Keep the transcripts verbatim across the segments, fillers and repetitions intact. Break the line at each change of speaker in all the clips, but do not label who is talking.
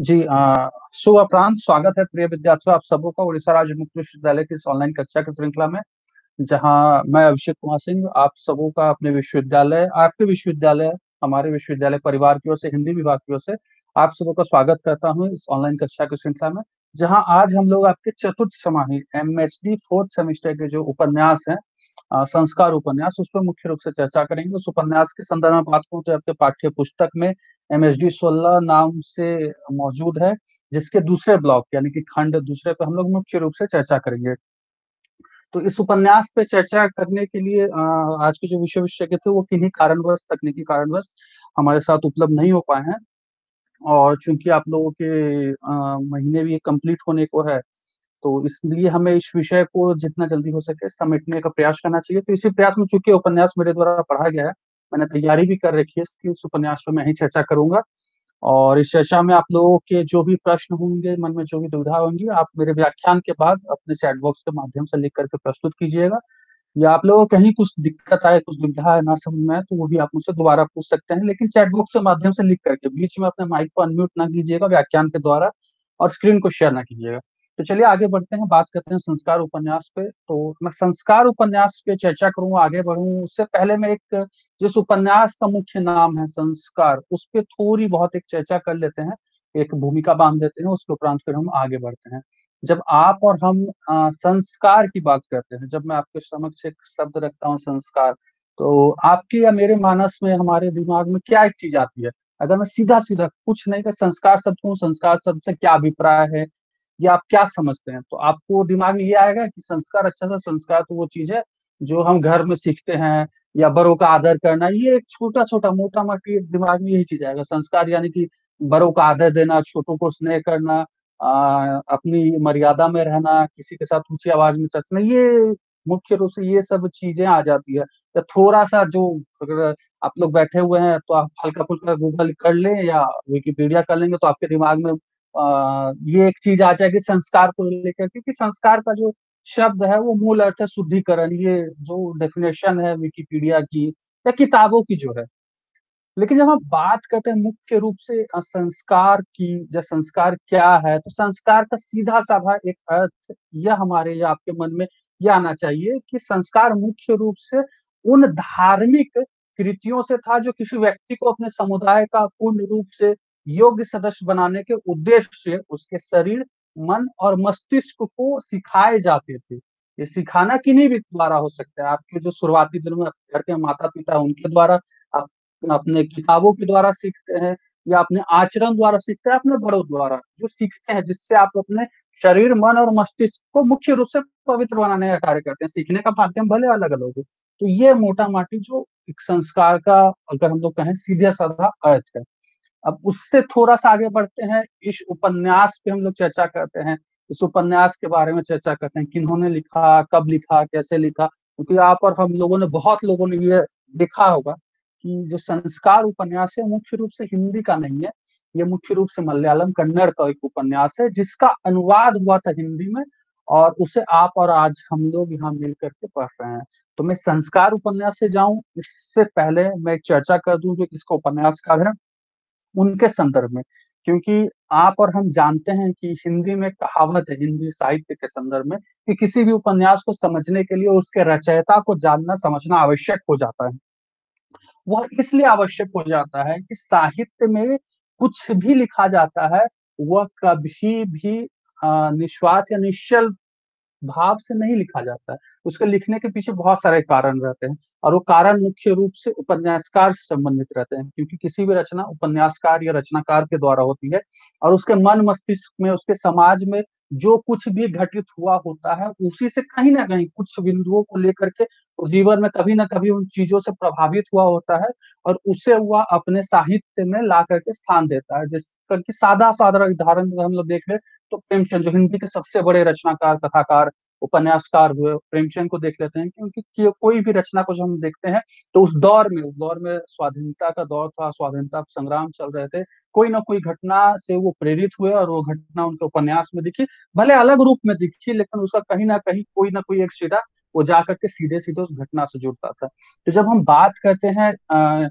जी अ, शुभ अपराह्न। स्वागत है प्रिय विद्यार्थियों आप सबों का उड़ीसा राज्य मुक्त विश्वविद्यालय की इस ऑनलाइन कक्षा की श्रृंखला में, जहां मैं अभिषेक कुमार सिंह आप सबों का अपने विश्वविद्यालय आपके विश्वविद्यालय हमारे विश्वविद्यालय परिवार की ओर से हिंदी विभाग की ओर से आप सबों का स्वागत करता हूं इस ऑनलाइन कक्षा की श्रृंखला में, जहां आज हम लोग आपके चतुर्थ छमाही एमएचडी फोर्थ सेमेस्टर के जो उपन्यास हैं, अ, संस्कार उपन्यास, उस पर मुख्य रूप से चर्चा करेंगे। उस उपन्यास के संदर्भ में बात करूं तो आपके पाठ्य पुस्तक में एमएचडी सोलह नाम से मौजूद है, जिसके दूसरे ब्लॉक यानी कि खंड दूसरे पे हम लोग मुख्य रूप से चर्चा करेंगे। तो इस उपन्यास पे चर्चा करने के लिए अ, आज के जो विषय विशेषज्ञ थे वो किन्हीं कारणवश तकनीकी कारणवश हमारे साथ उपलब्ध नहीं हो पाए हैं। और चूंकि आप लोगों के अ, महीने भी कंप्लीट होने को है, तो इसलिए हमें इस विषय को जितना जल्दी हो सके समेटने का प्रयास करना चाहिए। तो इसी प्रयास में चूंकि उपन्यास मेरे द्वारा पढ़ा गया है, मैंने तैयारी भी कर रखी है, इसलिए इस उपन्यास पर मैं ही चर्चा करूंगा। और इस चर्चा में आप लोगों के जो भी प्रश्न होंगे, मन में जो भी दुविधा होंगी, आप मेरे व्याख्यान के बाद अपने चैट बॉक्स के माध्यम से लिख करके प्रस्तुत कीजिएगा। या आप लोगों को कहीं कुछ दिक्कत आए, कुछ दुविधा है, ना समझ में आए, तो वो भी आप मुझसे दोबारा पूछ सकते हैं, लेकिन चैट बॉक्स के माध्यम से लिख करके बीच में अपने माइक को अनम्यूट ना कीजिएगा व्याख्यान के द्वारा, और स्क्रीन को शेयर ना कीजिएगा। तो चलिए आगे बढ़ते हैं, बात करते हैं संस्कार उपन्यास पे। तो मैं संस्कार उपन्यास पे चर्चा करूंगा, आगे बढ़ूं उससे पहले मैं एक, जिस उपन्यास का मुख्य नाम है संस्कार, उस पे थोड़ी बहुत एक चर्चा कर लेते हैं, एक भूमिका बांध देते हैं, उसके उपरांत फिर हम आगे बढ़ते हैं। जब आप और हम अ, संस्कार की बात करते हैं, जब मैं आपके समक्ष एक शब्द रखता हूँ संस्कार, तो आपके या मेरे मानस में, हमारे दिमाग में क्या एक चीज आती है? अगर मैं सीधा सीधा कुछ नहीं कर संस्कार शब्द कहूँ, संस्कार शब्द से क्या अभिप्राय है या आप क्या समझते हैं, तो आपको दिमाग में ये आएगा कि संस्कार, अच्छा सा संस्कार तो वो चीज है जो हम घर में सीखते हैं, या बड़ों का आदर करना, ये एक छोटा छोटा मोटा मोटी दिमाग में यही चीज आएगा। संस्कार यानी कि बड़ों का आदर देना, छोटों को स्नेह करना, आ, अपनी मर्यादा में रहना, किसी के साथ ऊंची आवाज में चर्चना, ये मुख्य रूप से ये सब चीजें आ जाती है। तो थोड़ा सा जो, अगर आप लोग बैठे हुए हैं तो आप हल्का फुल्का गूगल कर लें या विकिपीडिया कर लेंगे, तो आपके दिमाग में आ, ये एक चीज आ जाएगी संस्कार को लेकर, क्योंकि संस्कार का जो शब्द है वो मूल अर्थ है शुद्धिकरण, ये जो डेफिनेशन है विकिपीडिया की या किताबों की जो है। लेकिन जब हम बात करते हैं मुख्य रूप से अ, संस्कार की, या संस्कार क्या है, तो संस्कार का सीधा साधा एक अर्थ यह हमारे या आपके मन में यह आना चाहिए कि संस्कार मुख्य रूप से उन धार्मिक कृतियों से था जो किसी व्यक्ति को अपने समुदाय का पूर्ण रूप से योग्य सदस्य बनाने के उद्देश्य से उसके शरीर, मन और मस्तिष्क को सिखाए जाते थे। ये सिखाना किन्हीं भी द्वारा हो सकता है, आपके जो शुरुआती दिनों में घर के माता पिता उनके द्वारा, आप अपने किताबों के द्वारा सीखते हैं, या अपने आचरण द्वारा सीखते हैं, अपने बड़ों द्वारा जो सीखते हैं, जिससे आप अपने शरीर, मन और मस्तिष्क को मुख्य रूप से पवित्र बनाने का कार्य करते हैं। सीखने का माध्यम भले अलग अलग हो, तो ये मोटा माटी जो एक संस्कार का, अगर हम लोग कहें, सीधा साधा अर्थ है। अब उससे थोड़ा सा आगे बढ़ते हैं, इस उपन्यास पे हम लोग चर्चा करते हैं, इस उपन्यास के बारे में चर्चा करते हैं, किन्होंने लिखा, कब लिखा, कैसे लिखा, क्योंकि आप और हम लोगों ने, बहुत लोगों ने ये देखा होगा कि जो संस्कार उपन्यास है मुख्य रूप से हिंदी का नहीं है, ये मुख्य रूप से मलयालम कन्नड़ का एक उपन्यास है, जिसका अनुवाद हुआ था हिंदी में, और उसे आप और आज हम लोग यहाँ मिल करके पढ़ रहे हैं। तो मैं संस्कार उपन्यास से जाऊं इससे पहले मैं एक चर्चा कर दूं जो इसका उपन्यासकार है उनके संदर्भ में, क्योंकि आप और हम जानते हैं कि हिंदी में कहावत है, हिंदी साहित्य के संदर्भ में, कि किसी भी उपन्यास को समझने के लिए उसके रचयिता को जानना समझना आवश्यक हो जाता है। वह इसलिए आवश्यक हो जाता है कि साहित्य में कुछ भी लिखा जाता है, वह कभी भी अ, निस्वार्थ या निश्चल भाव से नहीं लिखा जाता है। उसके लिखने के पीछे बहुत सारे कारण रहते हैं, और वो कारण मुख्य रूप से उपन्यासकार से संबंधित रहते हैं, क्योंकि किसी भी रचना उपन्यासकार या रचनाकार के द्वारा होती है, और उसके मन मस्तिष्क में, उसके समाज में जो कुछ भी घटित हुआ होता है, उसी से कहीं ना कहीं कुछ बिंदुओं को लेकर के वो जीवन में कभी ना कभी उन चीजों से प्रभावित हुआ होता है, और उसे वह अपने साहित्य में ला करके स्थान देता है। जिसका कि सादा साधारण उदाहरण हम लोग देख ले, तो प्रेमचंद, जो हिंदी के सबसे बड़े रचनाकार, कथाकार, उपन्यासकार हुए, प्रेमचंद को देख लेते हैं, क्योंकि कि कोई भी रचना को जब हम देखते हैं, तो उस दौर में उस दौर में स्वाधीनता का दौर था, स्वाधीनता संग्राम चल रहे थे, कोई ना कोई घटना से वो प्रेरित हुए, और वो घटना उनके उपन्यास में दिखी, भले अलग रूप में दिखी, लेकिन उसका कहीं ना कहीं कोई ना कोई एक सिरा वो जा करके सीधे सीधे उस घटना से जुड़ता था। तो जब हम बात करते हैं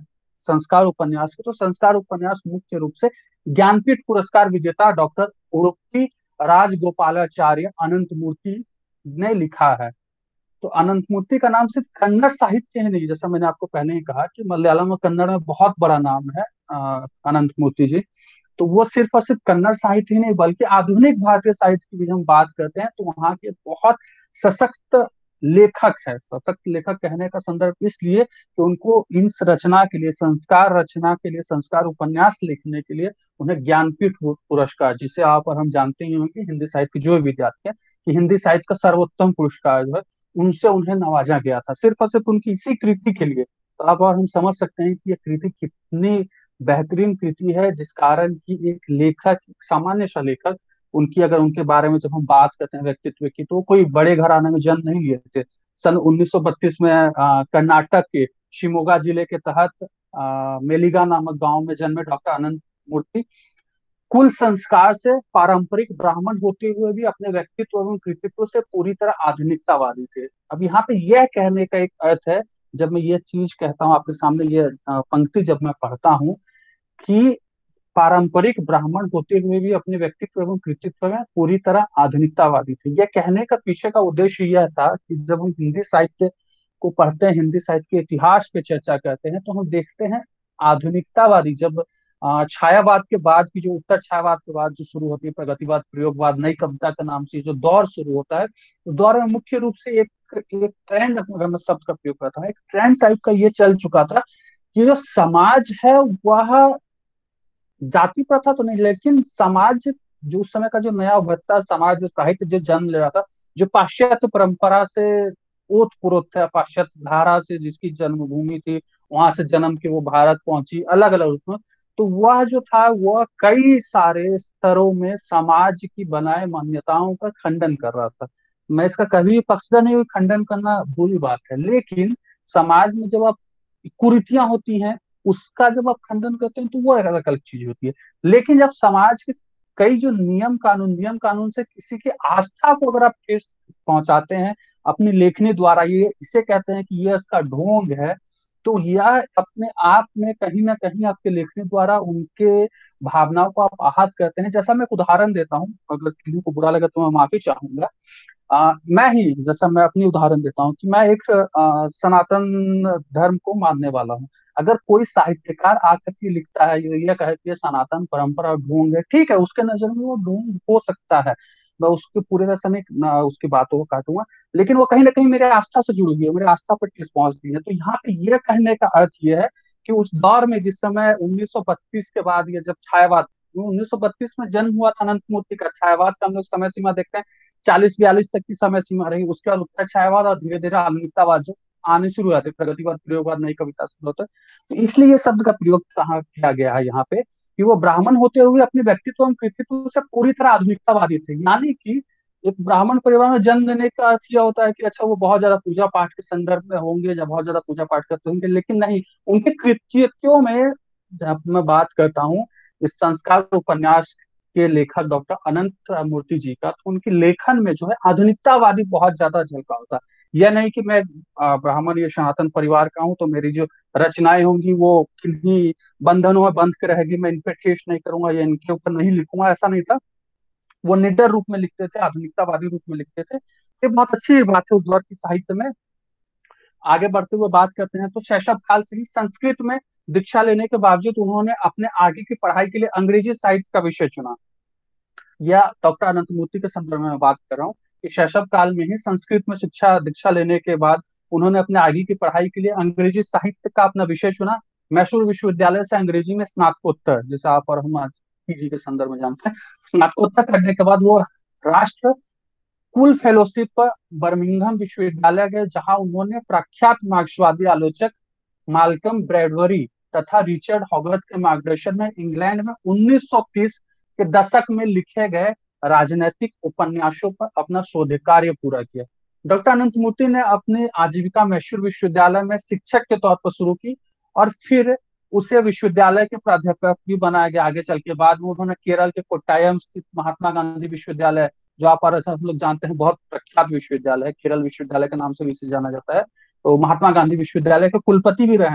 संस्कार उपन्यास के, तो संस्कार उपन्यास मुख्य रूप से ज्ञानपीठ पुरस्कार विजेता डॉक्टर उडुपी राजगोपालाचार्य अनंत मूर्ति ने लिखा है। तो अनंत मूर्ति का नाम सिर्फ कन्नड़ साहित्य ही नहीं, जैसा मैंने आपको पहले ही कहा कि मलयालम और कन्नड़ में बहुत बड़ा नाम है अ, अनंत मूर्ति जी। तो वो सिर्फ और सिर्फ कन्नड़ साहित्य ही नहीं बल्कि आधुनिक भारतीय साहित्य की भी हम बात करते हैं तो वहाँ के बहुत सशक्त लेखक है। सशक्त लेखक कहने का संदर्भ इसलिए कि उनको इन रचना के लिए, संस्कार रचना के लिए, संस्कार उपन्यास लिखने के लिए उन्हें ज्ञानपीठ पुरस्कार, जिसे आप और हम जानते ही होंगे हिंदी साहित्य के जो भी विद्यार्थी हैं कि हिंदी साहित्य का सर्वोत्तम पुरस्कार जो है उनसे उन्हें नवाजा गया था, सिर्फ और सिर्फ उनकी इसी कृति के लिए। तो आप और हम समझ सकते हैं कि ये कृति कितनी बेहतरीन कृति है, जिस कारण की एक लेखक, एक सामान्य सा लेखक, उनकी अगर उनके बारे में जब हम बात करते हैं व्यक्तित्व की, तो कोई बड़े घराने में जन्म नहीं लिए थे। सन उन्नीस सौ बत्तीस में अ, कर्नाटक के शिमोगा जिले के तहत अ, मेलिगा नामक गांव में जन्मे डॉक्टर अनंत मूर्ति कुल संस्कार से पारंपरिक ब्राह्मण होते हुए भी अपने व्यक्तित्व एवं कृतित्व से पूरी तरह आधुनिकतावादी थे। अब यहाँ पे यह कहने का एक अर्थ है, जब मैं ये चीज कहता हूँ आपके सामने, ये अ, पंक्ति जब मैं पढ़ता हूँ कि पारंपरिक ब्राह्मण होते हुए भी अपने व्यक्तित्व एवं कृतित्व में पूरी तरह आधुनिकतावादी थे, यह कहने का पीछे का उद्देश्य यह था कि जब हम हिंदी साहित्य को पढ़ते हैं, हिंदी साहित्य के इतिहास पे चर्चा करते हैं, तो हम देखते हैं आधुनिकतावादी जब अ, छायावाद के बाद की, जो उत्तर छायावाद के बाद जो शुरू होती है प्रगतिवाद, प्रयोगवाद, नई कविता के नाम से जो दौर शुरू होता है, तो दौर में मुख्य रूप से एक एक ट्रेंड, अगर मैं शब्द का प्रयोग करता हूँ, एक ट्रेंड टाइप का ये चल चुका था कि जो समाज है वह जाति प्रथा तो नहीं, लेकिन समाज, जो उस समय का जो नया उभरता समाज, जो साहित्य जो जन्म ले रहा था, जो पाश्चात्य परंपरा से ओत प्रोत था, पाश्चात्य धारा से जिसकी जन्मभूमि थी, वहां से जन्म के वो भारत पहुंची अलग अलग रूप में, तो वह जो था वह कई सारे स्तरों में समाज की बनाए मान्यताओं का खंडन कर रहा था। मैं इसका कभी पक्षधर नहीं हूँ, खंडन करना बुरी बात है, लेकिन समाज में जब आप कुरीतियां होती हैं उसका जब आप खंडन करते हैं तो वो एक अलग अलग चीज होती है। लेकिन जब समाज के कई जो नियम कानून नियम कानून से किसी की आस्था को अगर आप ठेस पहुंचाते हैं अपनी लेखनी द्वारा, ये इसे कहते हैं कि ये इसका ढोंग है, तो यह अपने आप में कहीं ना कहीं आपके लेखनी द्वारा उनके भावनाओं को आप आहत करते हैं। जैसा मैं एक उदाहरण देता हूँ, अगर किसी को बुरा लगे तो मैं माफी चाहूंगा। आ, मैं ही, जैसा मैं अपनी उदाहरण देता हूँ कि मैं एक आ, सनातन धर्म को मानने वाला हूँ। अगर कोई साहित्यकार आकर के लिखता है, ये ये कहे कि ये सनातन परंपरा ढोंग है, ठीक है, उसके नजर में वो ढोंग हो सकता है, मैं उसके पूरे तरह से नहीं ना उसकी बातों को काटूंगा, लेकिन वो कहीं ना कहीं मेरे आस्था से जुड़ी हुई है, मेरे आस्था पर ठेस पहुंचती है। तो यहाँ पे ये कहने का अर्थ ये है कि उस दौर में, जिस समय उन्नीस सौ बत्तीस के बाद, ये जब छायावाद, उन्नीस सौ बत्तीस में जन्म हुआ था अनंत मूर्ति का, छायावाद का हम लोग समय सीमा देखते हैं चालीस बयालीस तक की समय सीमा रही, उसके बाद उत्तर छायावाद और धीरे धीरे आधुनिकतावाद जो आने शुरू हुए थे, प्रगतिवाद, प्रयोगवाद, नई कविता शुरू होता है। तो इसलिए ये शब्द का प्रयोग कहाँ किया गया है यहाँ पे कि वो ब्राह्मण होते हुए अपने व्यक्तित्व एवं कृतित्व से पूरी तरह आधुनिकतावादी थे। यानी कि एक ब्राह्मण परिवार में जन्म लेने का अर्थ यह होता है कि अच्छा वो बहुत ज्यादा पूजा पाठ के संदर्भ में होंगे या बहुत ज्यादा पूजा पाठ करते होंगे, लेकिन नहीं, उनके कृतित्वों में, जब मैं बात करता हूँ इस संस्कार उपन्यास के लेखक डॉक्टर अनंत मूर्ति जी का, तो उनके लेखन में जो है आधुनिकतावादी बहुत ज्यादा झलका होता है। यह नहीं कि मैं अ, ब्राह्मण या सनातन परिवार का हूं तो मेरी जो रचनाएं होंगी वो किन्हीं बंधनों में बंध के रहेगी, मैं इन पे ठेस नहीं करूंगा या इनके ऊपर नहीं लिखूंगा, ऐसा नहीं था। वो निडर रूप में लिखते थे, आधुनिकतावादी रूप में लिखते थे। ये बहुत अच्छी बात है उस दौर की साहित्य में। आगे बढ़ते हुए बात करते हैं तो शैशव काल से ही संस्कृत में दीक्षा लेने के बावजूद उन्होंने अपने आगे की पढ़ाई के लिए अंग्रेजी साहित्य का विषय चुना। या डॉक्टर अनंत मूर्ति के संदर्भ में मैं बात कर रहा हूँ कि शैशव काल में ही संस्कृत में शिक्षा दीक्षा लेने के बाद उन्होंने अपने आगे की पढ़ाई के लिए अंग्रेजी साहित्य का अपना विषय चुना। मैसूर विश्वविद्यालय से अंग्रेजी में स्नातकोत्तर, जैसे आप और हम आज पीजी के संदर्भ में जानते हैं, स्नातकोत्तर करने के बाद वो राष्ट्र कुल फेलोशिप बर्मिंघम विश्वविद्यालय गए, जहां उन्होंने प्रख्यात मार्क्सवादी आलोचक माल्कम ब्रैडबरी तथा रिचर्ड हॉगवर्थ के मार्गदर्शन में इंग्लैंड में उन्नीस सौ तीस के दशक में लिखे गए राजनैतिक उपन्यासों पर अपना शोध कार्य पूरा किया। डॉक्टर अनंत मूर्ति ने अपनी आजीविका मैसूर विश्वविद्यालय में शिक्षक के तौर पर शुरू की और फिर उसे विश्वविद्यालय के प्राध्यापक भी बनाया गया आगे चल के। बाद में उन्होंने केरल के कोट्टायम स्थित महात्मा गांधी विश्वविद्यालय, जो आप और हम लोग जानते हैं बहुत प्रख्यात विश्वविद्यालय है, केरल विश्वविद्यालय के नाम से भी इसे जाना जाता है, तो महात्मा गांधी विश्वविद्यालय के कुलपति भी रहे हैं।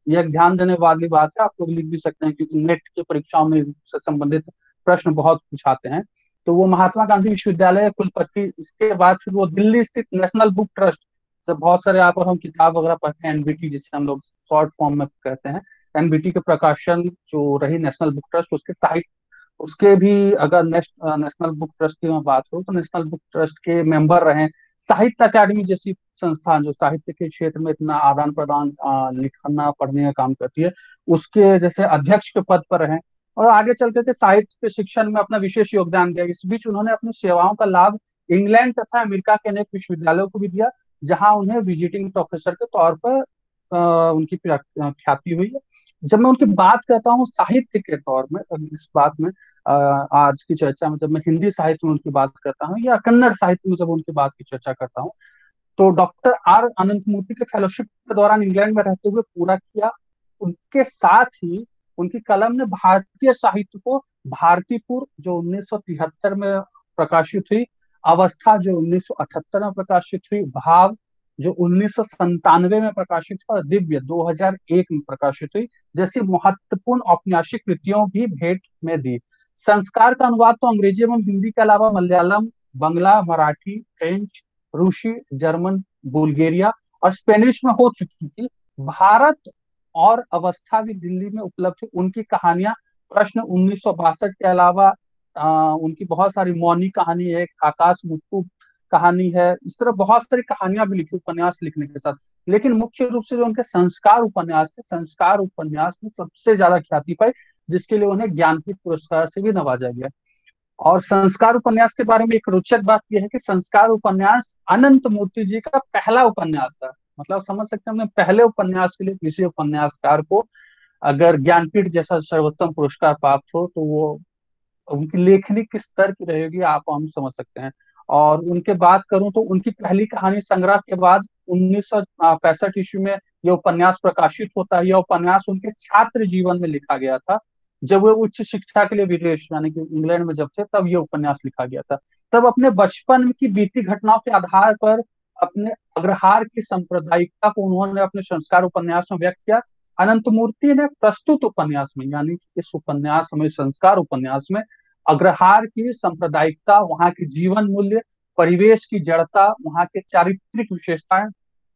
यह एक ध्यान देने वाली बात है, आप लोग लिख भी सकते हैं क्योंकि नेट की परीक्षाओं में इससे संबंधित प्रश्न बहुत पूछाते हैं। तो वो महात्मा गांधी विश्वविद्यालय कुलपति, इसके बाद फिर वो दिल्ली स्थित नेशनल बुक ट्रस्ट, तो बहुत सारे आप और हम किताब वगैरह पढ़ते हैं, एनबीटी जिसे हम लोग शॉर्ट फॉर्म में कहते हैं, एनबीटी के प्रकाशन जो रही नेशनल बुक ट्रस्ट, उसके साहित्य, उसके भी अगर नेश, नेशनल बुक ट्रस्ट की मैं बात करूँ तो नेशनल बुक ट्रस्ट के मेंबर रहे। साहित्य अकादमी जैसी संस्थान जो साहित्य के क्षेत्र में इतना आदान प्रदान, अ, लिखना पढ़ने का काम करती है, उसके जैसे अध्यक्ष के पद पर रहे, और आगे चल करके साहित्य के शिक्षण में अपना विशेष योगदान दिया। इस बीच उन्होंने अपनी सेवाओं का लाभ इंग्लैंड तथा अमेरिका के अनेक विश्वविद्यालयों को भी दिया, जहां उन्हें विजिटिंग प्रोफेसर के तौर पर अ, उनकी प्रा- ख्याति हुई है। जब मैं उनकी बात करता हूँ साहित्य के तौर में, अब इस बात में अ, आज की चर्चा में जब मैं हिंदी साहित्य में उनकी बात करता हूँ या कन्नड़ साहित्य में जब उनकी बात की चर्चा करता हूँ, तो डॉक्टर आर अनंत मूर्ति के फेलोशिप के दौरान इंग्लैंड में रहते हुए पूरा किया। उनके साथ ही उनकी कलम ने भारतीय साहित्य को भारतीपुर जो उन्नीस सौ तिहत्तर में प्रकाशित हुई, अवस्था जो उन्नीस सौ अठहत्तर में प्रकाशित हुई, भाव जो उन्नीस सौ संतानवे में प्रकाशित हुआ, और दिव्य दो हज़ार एक में प्रकाशित हुई, जैसी महत्वपूर्ण औपन्यासिक कृतियों भी भेंट में दी। संस्कार का अनुवाद तो अंग्रेजी एवं हिंदी के अलावा मलयालम, बंगला, मराठी, फ्रेंच, रूसी, जर्मन, बुल्गारिया और स्पेनिश में हो चुकी थी। भारत और अवस्था भी दिल्ली में उपलब्ध थी। उनकी कहानियां प्रश्न उन्नीस सौ बासठ के अलावा आ, उनकी बहुत सारी मौनी कहानी है, एक आकाश मुट्टू कहानी है, इस तरह बहुत सारी कहानियां भी लिखी उपन्यास लिखने के साथ। लेकिन मुख्य रूप से जो उनके संस्कार उपन्यास थे, संस्कार उपन्यास में सबसे ज्यादा ख्याति पाई, जिसके लिए उन्हें ज्ञानपीठ पुरस्कार से भी नवाजा गया। और संस्कार उपन्यास के बारे में एक रोचक बात यह है कि संस्कार उपन्यास अनंत मूर्ति जी का पहला उपन्यास था। मतलब समझ सकते हैं, हमने पहले उपन्यास के लिए किसी उपन्यासकार को अगर ज्ञानपीठ जैसा सर्वोत्तम पुरस्कार प्राप्त हो तो वो उनकी लेखनी किस स्तर की रहेगी आप हम समझ सकते हैं। और उनके बात करूं तो उनकी पहली कहानी संग्रह के बाद उन्नीस सौ पैंसठ ईस्वी में यह उपन्यास प्रकाशित होता है। यह उपन्यास उनके छात्र जीवन में लिखा गया था, जब वे उच्च शिक्षा के लिए विदेश यानी कि इंग्लैंड में जब थे, तब यह उपन्यास लिखा गया था। तब अपने बचपन की बीती घटनाओं के आधार पर अपने अग्रहार की सांप्रदायिकता को उन्होंने अपने संस्कार उपन्यास में व्यक्त किया। अनंतमूर्ति ने प्रस्तुत उपन्यास में यानी कि इस उपन्यास में, संस्कार उपन्यास में, अग्रहार की सांप्रदायिकता, वहां के जीवन मूल्य, परिवेश की जड़ता, वहां के चारित्रिक विशेषताएं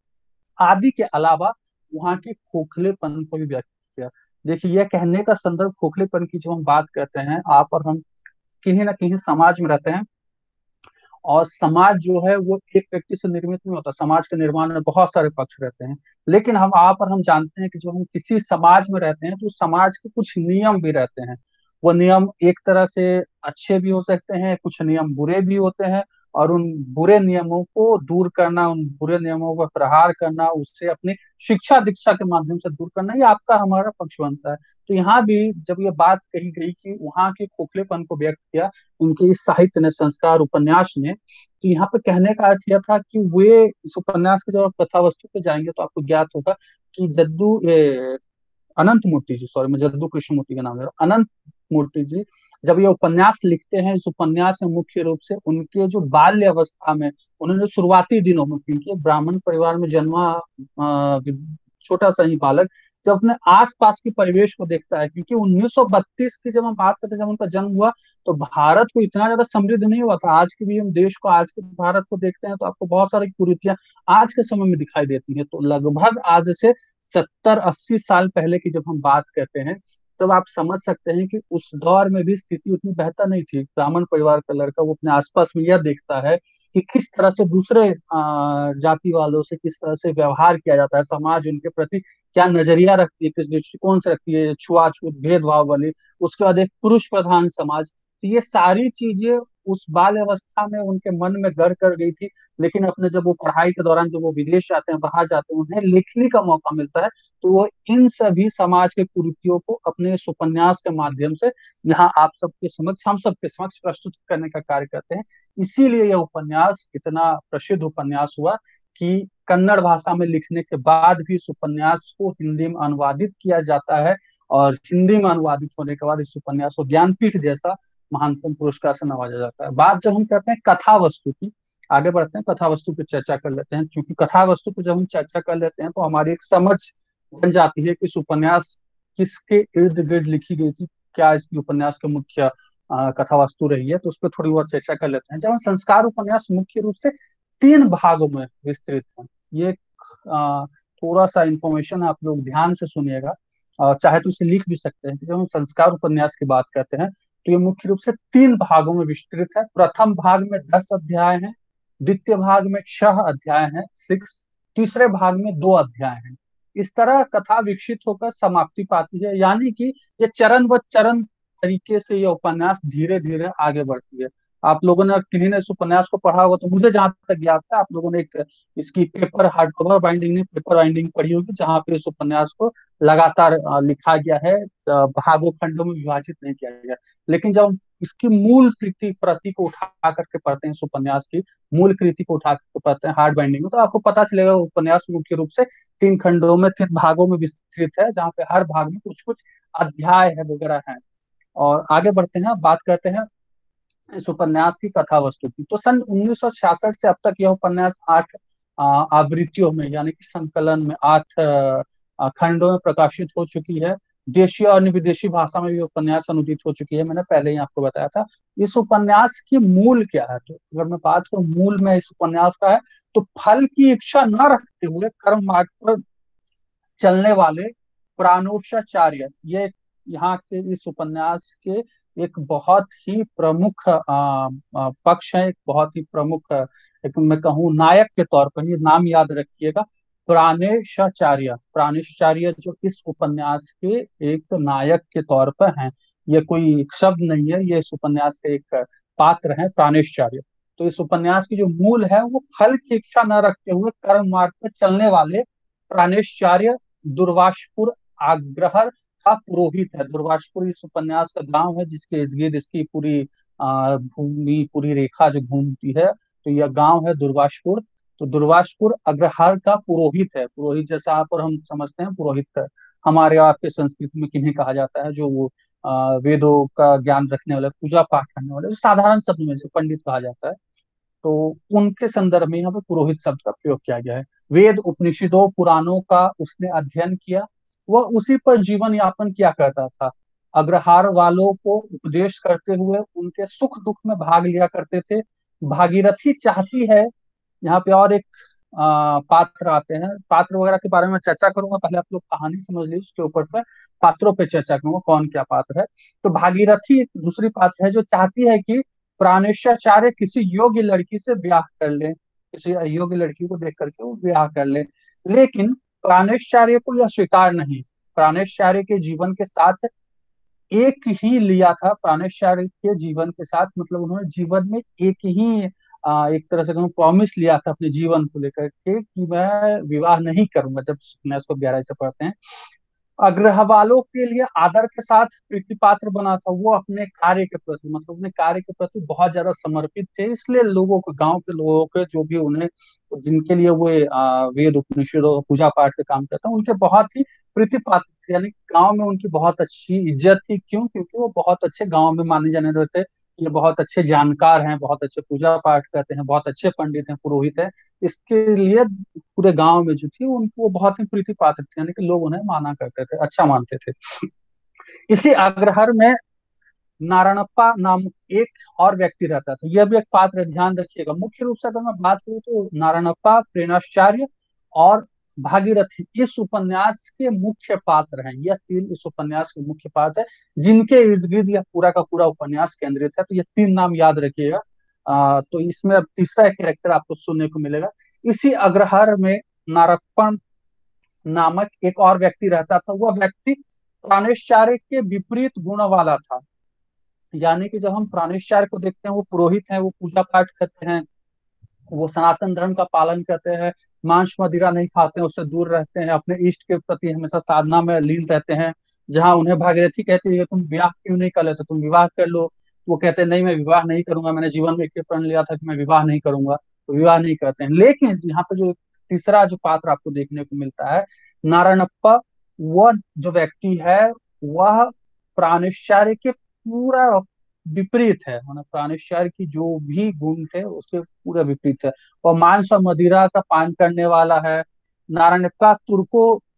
आदि के अलावा वहां के खोखलेपन को भी व्यक्त किया। देखिए, यह कहने का संदर्भ खोखलेपन की जो हम बात करते हैं, आप और हम कहीं ना कहीं समाज में रहते हैं, और समाज जो है वो एक व्यक्ति से निर्मित नहीं होता। समाज के निर्माण में बहुत सारे पक्ष रहते हैं, लेकिन हम आप और हम जानते हैं कि जो हम किसी समाज में रहते हैं तो समाज के कुछ नियम भी रहते हैं। वो नियम एक तरह से अच्छे भी हो सकते हैं, कुछ नियम बुरे भी होते हैं, और उन बुरे नियमों को दूर करना, उन बुरे नियमों पर प्रहार करना, उससे अपनी शिक्षा दीक्षा के माध्यम से दूर करना, ये आपका हमारा पक्ष बनता है। तो यहाँ भी जब ये बात कही गई कि वहां के खोखलेपन को व्यक्त किया उनके इस साहित्य ने, संस्कार उपन्यास ने, तो यहाँ पे कहने का अर्थ यह था कि वे इस उपन्यास के जब आप कथा वस्तु पे जाएंगे तो आपको ज्ञात होगा कि जद्दू ये अनंत मूर्ति जी, सॉरी मैं जद्दू कृष्ण मूर्ति का नाम ले रहा हूँ, अनंत मूर्ति जी जब ये उपन्यास लिखते हैं, इस उपन्यास में मुख्य रूप से उनके जो बाल्य अवस्था में, उन्होंने शुरुआती दिनों में, क्योंकि एक ब्राह्मण परिवार में जन्मा अ, छोटा सा ही बालक जब अपने आसपास के परिवेश को देखता है, क्योंकि उन्नीस सौ बत्तीस की जब हम बात करते हैं, जब उनका जन्म हुआ, तो भारत को इतना ज्यादा समृद्ध नहीं हुआ था। आज के भी हम देश को, आज के भारत को देखते हैं तो आपको बहुत सारी कुरीतियां आज के समय में दिखाई देती हैं। तो लगभग आज से सत्तर अस्सी साल पहले की जब हम बात करते हैं, तब आप समझ सकते हैं कि उस दौर में भी स्थिति उतनी बेहतर नहीं थी। ब्राह्मण परिवार का लड़का वो अपने आसपास में यह देखता है कि किस तरह से दूसरे अ, जाति वालों से किस तरह से व्यवहार किया जाता है, समाज उनके प्रति क्या नजरिया रखती है, किस दृष्टिकोण से रखती है, छुआछूत भेदभाव वाली, उसके बाद एक पुरुष प्रधान समाज। तो ये सारी चीजें उस बाल अवस्था में उनके मन में गड़ कर गई थी। लेकिन अपने जब वो पढ़ाई के दौरान जब वो विदेश जाते हैं, बाहर जाते हैं, उन्हें लिखने का मौका मिलता है, तो वो इन सभी समाज के कुरीतियों को अपने इस उपन्यास के माध्यम से यहाँ आप सबके समक्ष, हम सबके समक्ष प्रस्तुत करने का कार्य करते हैं। इसीलिए यह उपन्यास इतना प्रसिद्ध उपन्यास हुआ कि कन्नड़ भाषा में लिखने के बाद भी इस उपन्यास को हिंदी में अनुवादित किया जाता है, और हिंदी में अनुवादित होने के बाद इस उपन्यास को ज्ञानपीठ जैसा महानतम पुरस्कार से नवाजा जाता है। बात जब हम करते हैं कथा वस्तु की, आगे बढ़ते हैं, कथा वस्तु पे चर्चा कर लेते हैं, क्योंकि कथा वस्तु पे जब हम चर्चा कर लेते हैं तो हमारी एक समझ बन जाती है कि इस उपन्यास किसके इर्द गिर्द लिखी गई थी, क्या इसकी उपन्यास के मुख्य अ, कथा वस्तु रही है, तो उस पर थोड़ी बहुत चर्चा कर लेते हैं। जब हम संस्कार उपन्यास मुख्य रूप से तीन भागों में विस्तृत है। ये अ, थोड़ा सा इंफॉर्मेशन आप लोग ध्यान से सुनिएगा, और चाहे तो इसे लिख भी सकते हैं कि जब हम संस्कार उपन्यास की बात करते हैं तो ये मुख्य रूप से तीन भागों में विस्तृत है। प्रथम भाग में दस अध्याय हैं, द्वितीय भाग में छह अध्याय हैं, सिक्स, तीसरे भाग में दो अध्याय हैं। इस तरह कथा विकसित होकर समाप्ति पाती है, यानी कि ये चरण व चरण तरीके से ये उपन्यास धीरे धीरे आगे बढ़ती है। आप लोगों ने, किन्हीं ने इस उपन्यास को पढ़ा होगा, तो मुझे जहां तक याद है आप लोगों ने एक इसकी पेपर हार्ड कवर बाइंडिंग नहीं, पेपर बाइंडिंग पढ़ी होगी, जहाँ पे इस उपन्यास को लगातार अ, लिखा गया है, अ, भागों खंडों में विभाजित नहीं किया गया। लेकिन जब हम इसकी मूल कृति प्रति को उठा करके पढ़ते हैं, इस उपन्यास की मूल कृति को उठा करके पढ़ते हैं हार्ड बाइंडिंग में, तो आपको पता चलेगा उपन्यास मुख्य रूप से तीन खंडों में, तीन भागों में विस्तृत है, जहाँ पे हर भाग में कुछ कुछ अध्याय है वगैरह है। और आगे बढ़ते हैं, बात करते हैं इस उपन्यास की कथा वस्तु की। तो सन उन्नीस सौ छियासठ से अब तक यह उपन्यास आठ आ, आवृत्तियों में, यानी कि संकलन में, आठ आ, खंडों में प्रकाशित हो चुकी है। देशी और विदेशी भाषा में भी उपन्यास अनुदित हो चुकी है, मैंने पहले ही आपको बताया था। इस उपन्यास की मूल क्या है, तो अगर मैं बात करूं मूल में इस उपन्यास का है, तो फल की इच्छा न रखते हुए कर्म मार्ग पर चलने वाले प्राणोशाचार्य, ये यहाँ के इस उपन्यास के एक बहुत ही प्रमुख आ, आ, पक्ष है, एक बहुत ही प्रमुख, एक मैं कहूँ नायक के तौर पर, ये नाम याद रखिएगा, प्राणेशाचार्य। प्राणेशाचार्य जो इस उपन्यास के एक नायक के तौर पर हैं, ये कोई एक शब्द नहीं है, ये इस उपन्यास के एक पात्र हैं, प्राणेशाचार्य। तो इस उपन्यास की जो मूल है वो फल की इच्छा न रखते हुए कर्म मार्ग पर चलने वाले प्राणेशाचार्य दुर्वासपुर आग्रहर का पुरोहित है। दुर्वासपुर इस उपन्यास का गांव है, जिसके इर्द गिर्द इसकी पूरी आ, भूमि, पूरी रेखा जो घूमती है, तो यह गांव है दुर्वासपुर। तो दुर्वासपुर अग्रहार का पुरोहित है। पुरोहित जैसा आप और हम समझते हैं, पुरोहित हमारे और आपके संस्कृति में किन्हें कहा जाता है, जो वो आ, वेदों का ज्ञान रखने वाले, पूजा पाठ करने वाले, साधारण शब्द में से पंडित कहा जाता है। तो उनके संदर्भ में यहाँ पे पुरोहित शब्द का प्रयोग किया गया है। वेद उपनिषदों पुराणों का उसने अध्ययन किया, वह उसी पर जीवन यापन किया करता था। अग्रहार वालों को उपदेश करते हुए उनके सुख दुख में भाग लिया करते थे। भागीरथी चाहती है, यहाँ पे और एक आ, पात्र आते हैं, पात्र वगैरह के बारे में चर्चा करूंगा, पहले आप लोग कहानी समझ लीजिए, उसके ऊपर पर पात्रों पे चर्चा करूंगा कौन क्या पात्र है। तो भागीरथी एक दूसरी पात्र है, जो चाहती है कि प्राणेशाचार्य किसी योग्य लड़की से ब्याह कर ले, किसी योग्य लड़की को देख करके वो ब्याह कर ले। लेकिन प्राणेशाचार्य को यह स्वीकार नहीं। प्राणेशाचार्य के जीवन के साथ एक ही लिया था, प्राणेशाचार्य के जीवन के साथ, मतलब उन्होंने जीवन में एक ही आ, एक तरह से कहूँ प्रॉमिस लिया था अपने जीवन को लेकर के, कि मैं विवाह नहीं करूंगा, जब उपन्यास को गहराई से पढ़ते हैं। अग्रह वालों के लिए आदर के साथ प्रीति पात्र बना था। वो अपने कार्य के प्रति, मतलब अपने कार्य के प्रति बहुत ज्यादा समर्पित थे, इसलिए लोगों को, गांव के लोगों के, जो भी उन्हें, जिनके लिए वो आ, वेद उपनिषदों पूजा पाठ का काम करता, उनके बहुत ही प्रीति पात्र थे। यानी गांव में उनकी बहुत अच्छी इज्जत थी। क्यों? क्योंकि वो बहुत अच्छे गांव में माने जाने वाले थे, ये बहुत अच्छे जानकार हैं, बहुत अच्छे पूजा पाठ करते हैं, बहुत अच्छे पंडित हैं, पुरोहित हैं। इसके लिए पूरे गांव में जो थी उनको वो बहुत ही प्रीति पात्र थे, यानी कि लोग उन्हें माना करते थे, अच्छा मानते थे। इसी अग्रहार में नारायणप्पा नाम एक और व्यक्ति रहता था, यह भी एक पात्र है, ध्यान रखिएगा। मुख्य रूप से अगर मैं बात करूं तो नारायणप्पा, प्रेरणाचार्य और भागीरथी इस उपन्यास के मुख्य पात्र हैं। यह तीन इस उपन्यास के मुख्य पात्र है, जिनके इर्द गिर्द यह पूरा का पूरा उपन्यास केंद्रित है। तो ये तीन नाम याद रखिएगा। आ, तो इसमें अब तीसरा एक कैरेक्टर आपको सुनने को मिलेगा। इसी अग्रहार में नारप्पन नामक एक और व्यक्ति रहता था। वह व्यक्ति प्राणेश्चार्य के विपरीत गुण वाला था। यानी कि जब हम प्राणेश्चार्य को देखते हैं, वो पुरोहित हैं, वो पूजा पाठ करते हैं, वो सनातन धर्म का पालन करते हैं, मांस मदिरा नहीं खाते हैं, उससे दूर रहते हैं, अपने इष्ट के प्रति हमेशा साधना में लीन रहते हैं। जहाँ उन्हें भागीरथी कहती है तुम ब्याह क्यों नहीं कर लेते, तुम विवाह कर लो, वो कहते हैं नहीं मैं विवाह नहीं करूंगा, मैंने जीवन में एक प्रण लिया था कि मैं विवाह नहीं करूंगा, तो विवाह नहीं करते हैं। लेकिन यहाँ पे जो तीसरा जो पात्र आपको देखने को मिलता है, नारायणप्पा, वह जो व्यक्ति है, वह प्राणेश्चार्य के पूरा विपरीत है। माना प्राणेश्वर की जो भी गुण थे उसके पूरा विपरीत है। और मांस और मदिरा का पान करने वाला है। नारायणप्पा तुर्को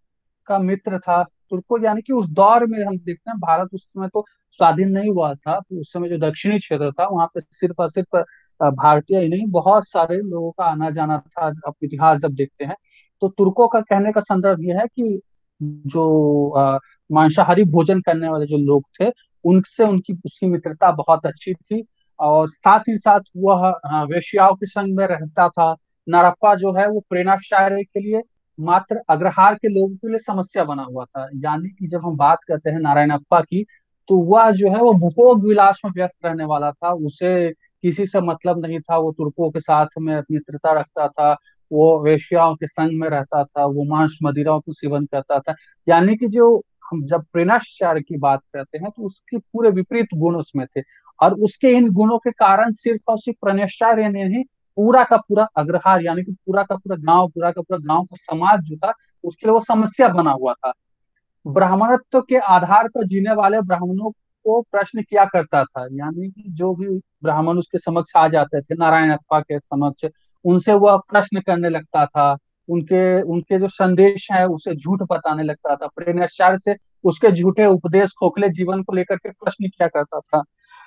का मित्र था। तुर्को यानी कि उस दौर में हम देखते हैं, भारत उस समय तो स्वाधीन नहीं हुआ था, तो उस समय जो दक्षिणी क्षेत्र था वहां पे सिर्फ और सिर्फ अ, भारतीय ही नहीं, बहुत सारे लोगों का आना जाना था। अब इतिहास जब देखते हैं तो तुर्कों का कहने का संदर्भ यह है कि जो अ, मांसाहारी भोजन करने वाले जो लोग थे, उनसे उनकी उसकी मित्रता बहुत अच्छी थी। और साथ ही साथ वह अ, वेश्याओं के संग में रहता था। नारप्पा जो है वो प्रेरणाशायर के लिए मात्र अग्रहार के लोगों के लिए समस्या बना हुआ था। यानी कि जब हम बात करते हैं नारायणप्पा की, तो वह जो है वो भोग विलास में व्यस्त रहने वाला था। उसे किसी से मतलब नहीं था। वो तुर्कों के साथ में मित्रता रखता था, वो वेश्याओं के संग में रहता था, वो मांस मदिराओं को सेवन करता था। यानी कि जो हम जब प्रेरणाचार्य की बात करते हैं तो उसके पूरे विपरीत गुण उसमें थे। और उसके इन गुणों के कारण सिर्फ और सिर्फ प्रेरणाचार्य ने नहीं, पूरा का पूरा अग्रहार यानी कि पूरा का पूरा गांव, पूरा का पूरा गांव का समाज जो था, उसके लिए वो समस्या बना हुआ था। ब्राह्मणत्व के आधार पर जीने वाले ब्राह्मणों को प्रश्न किया करता था। यानी कि जो भी ब्राह्मण उसके समक्ष आ जाते थे, नारायणप्पा के समक्ष, उनसे वह प्रश्न करने लगता था। उनके उनके जो संदेश है उसे झूठ बताने लगता था। प्रेरणाचार्य से उसके झूठे उपदेश, खोखले जीवन को लेकर के प्रश्न किया करता था।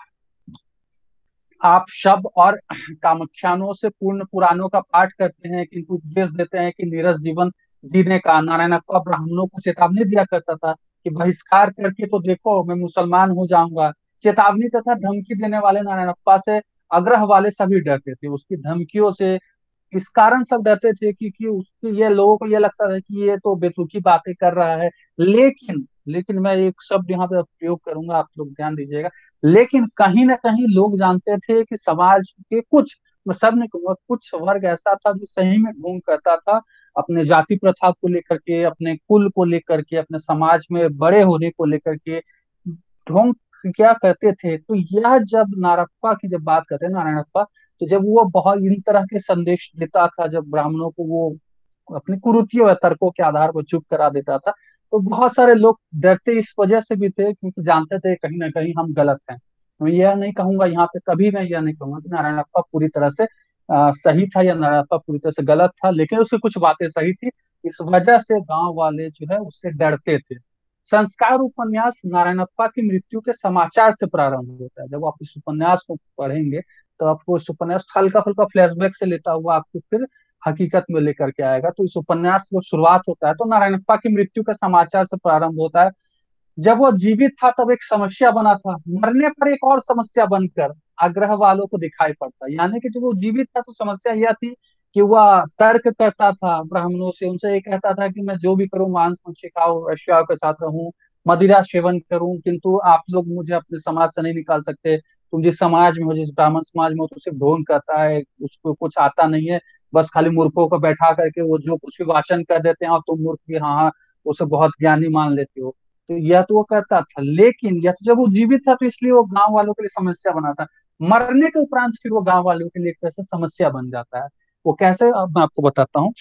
आप शब और कामाख्यानों से पूर्ण पुराणों का पाठ करते हैं किंतु उपदेश देते हैं कि नीरस जीवन जीने का। नारायणप्पा ब्राह्मणों को चेतावनी दिया करता था कि बहिष्कार करके तो देखो, मैं मुसलमान हो जाऊंगा। चेतावनी तथा धमकी देने वाले नारायणप्पा से अग्रह वाले सभी डरते थे, उसकी धमकियों से। इस कारण सब डरते थे क्योंकि उसके ये लोगों को ये लगता था कि ये तो बेतुकी बातें कर रहा है। लेकिन लेकिन मैं एक शब्द यहाँ पे प्रयोग करूंगा, आप लोग ध्यान दीजिएगा। लेकिन कहीं ना कहीं लोग जानते थे कि समाज के कुछ, मैं सब नहीं कहूंगा, कुछ वर्ग ऐसा था जो सही में ढोंग करता था अपने जाति प्रथा को लेकर के, अपने कुल को लेकर के, अपने समाज में बड़े होने को लेकर के ढोंग क्या करते थे। तो यह जब नारप्पा की जब बात करते हैं, नारायणप्पा, तो जब वो बहुत इन तरह के संदेश देता था, जब ब्राह्मणों को वो अपनी कुरीतियों या तर्कों के आधार पर चुप करा देता था, तो बहुत सारे लोग डरते इस वजह से भी थे क्योंकि जानते थे कहीं ना कहीं हम गलत हैं। मैं यह नहीं कहूंगा यहाँ पे, कभी मैं यह नहीं कहूंगा कि नारायणप्पा पूरी तरह से अ, सही था या नारायणप्पा पूरी तरह से गलत था, लेकिन उसकी कुछ बातें सही थी। इस वजह से गांव वाले जो है उससे डरते थे। संस्कार उपन्यास नारायणप्पा की मृत्यु के समाचार से प्रारंभ होता है। जब आप इस उपन्यास को पढ़ेंगे तो आपको इस उपन्यास हल्का फुल्का फ्लैशबैक से लेता हुआ आपको फिर हकीकत में लेकर के आएगा। तो इस उपन्यास की शुरुआत होता है तो नारायणप्पा की मृत्यु के समाचार से प्रारंभ होता है। जब वो जीवित था तब एक समस्या बना था, मरने पर एक और समस्या बनकर आग्रह वालों को दिखाई पड़ता। यानी कि जब वो जीवित था तो समस्या यह थी कि वह तर्क करता था ब्राह्मणों से, उनसे ये कहता था कि मैं जो भी करूं, मांस मच्छी खाऊं, वेश्याओं के साथ रहूं, मदिरा सेवन करूं, किंतु आप लोग मुझे अपने समाज से नहीं निकाल सकते। तुम जिस समाज में हो, जिस ब्राह्मण समाज में हो, तो सिर्फ ढोंग करता है, उसको कुछ आता नहीं है, बस खाली मूर्खों को बैठा करके वो जो कुछ भी वाचन कर देते हैं और तुम मूर्ख भी हाँ हाँ उसे बहुत ज्ञानी मान लेते हो। तो यह तो वो करता था, लेकिन यह तो जब वो जीवित था तो इसलिए वो गांव वालों के लिए समस्या बना था। मरने के उपरांत फिर वो गांव वालों के लिए एक तरह से समस्या बन जाता है। वो कैसे, अब मैं आपको बताता हूँ।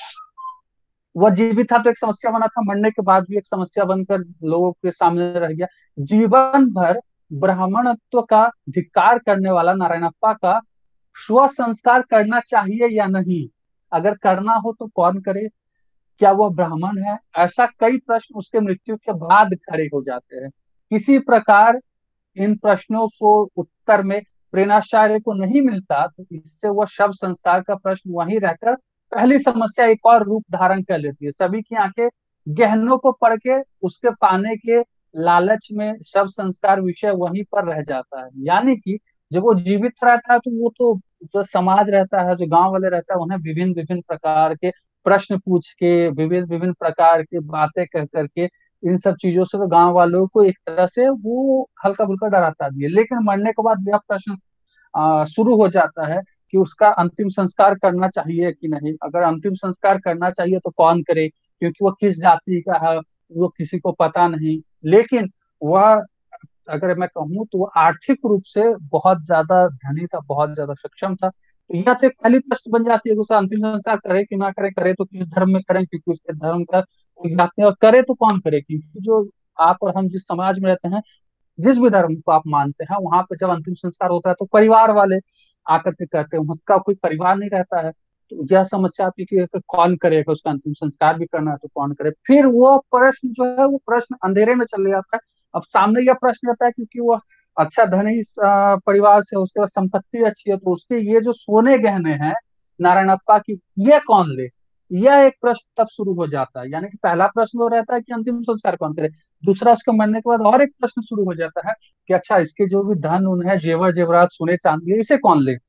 वह जीवित था तो एक समस्या बना था, मरने के बाद भी एक समस्या बनकर लोगों के सामने रह गया। जीवन भर ब्राह्मणत्व का धिक्कार करने वाला नारायणप्पा का स्व संस्कार करना चाहिए या नहीं, अगर करना हो तो कौन करे, क्या वह ब्राह्मण है, ऐसा कई प्रश्न उसके मृत्यु के बाद खड़े हो जाते हैं। किसी प्रकार इन प्रश्नों को उत्तर में प्रेरणाचार्य को नहीं मिलता तो इससे वह शव संस्कार का प्रश्न वहीं रहकर पहली समस्या एक और रूप धारण कर लेती है। सभी की आंखें गहनों को पढ़ के उसके पाने के लालच में शव संस्कार विषय वहीं पर रह जाता है। यानी कि जब वो जीवित रहता है तो वो तो जो समाज रहता है, जो गांव वाले रहता है, उन्हें विभिन्न विभिन्न प्रकार के प्रश्न पूछ के, विभिन्न विभिन्न प्रकार की बातें कह करके, इन सब चीजों से तो गांव वालों को एक तरह से वो हल्का फुल्का डराता भी है। लेकिन मरने के बाद यह प्रश्न आ, शुरू हो जाता है कि उसका अंतिम संस्कार करना चाहिए कि नहीं। अगर अंतिम संस्कार करना चाहिए तो कौन करे, क्योंकि वो किस जाति का है वो किसी को पता नहीं। लेकिन वह, अगर मैं कहूँ तो वो आर्थिक रूप से बहुत ज्यादा धनी था, बहुत ज्यादा सक्षम था। तो यह तो एक पहली प्रश्न बन जाती है कि उसे अंतिम संस्कार करे कि ना करे, करे तो किस धर्म में करें, क्योंकि उसके धर्म का कोई ज्ञात नहीं, और करे तो कौन करे, क्योंकि जो आप और हम जिस समाज में रहते हैं, जिस भी धर्म को आप मानते हैं, वहां पे जब अंतिम संस्कार होता है तो परिवार वाले आकर के कहते हैं, उसका कोई परिवार नहीं रहता है। तो यह समस्या आती है कि कौन करेगा, उसका अंतिम संस्कार भी करना है तो कौन करे। फिर वो प्रश्न जो है वो प्रश्न अंधेरे में चले जाता है। अब सामने यह प्रश्न रहता है क्योंकि वो अच्छा धनी अ, परिवार से, उसके बाद संपत्ति अच्छी है, तो उसके ये जो सोने गहने हैं नारायणप्पा की, ये कौन ले। यह एक प्रश्न तब शुरू हो जाता है। यानी कि पहला प्रश्न वो रहता है कि अंतिम संस्कार कौन करे। दूसरा, उसके मरने के बाद और एक प्रश्न शुरू हो जाता है कि अच्छा इसके जो भी धन उन है, जेवर जेवरात, सोने चांदी है, इसे कौन ले।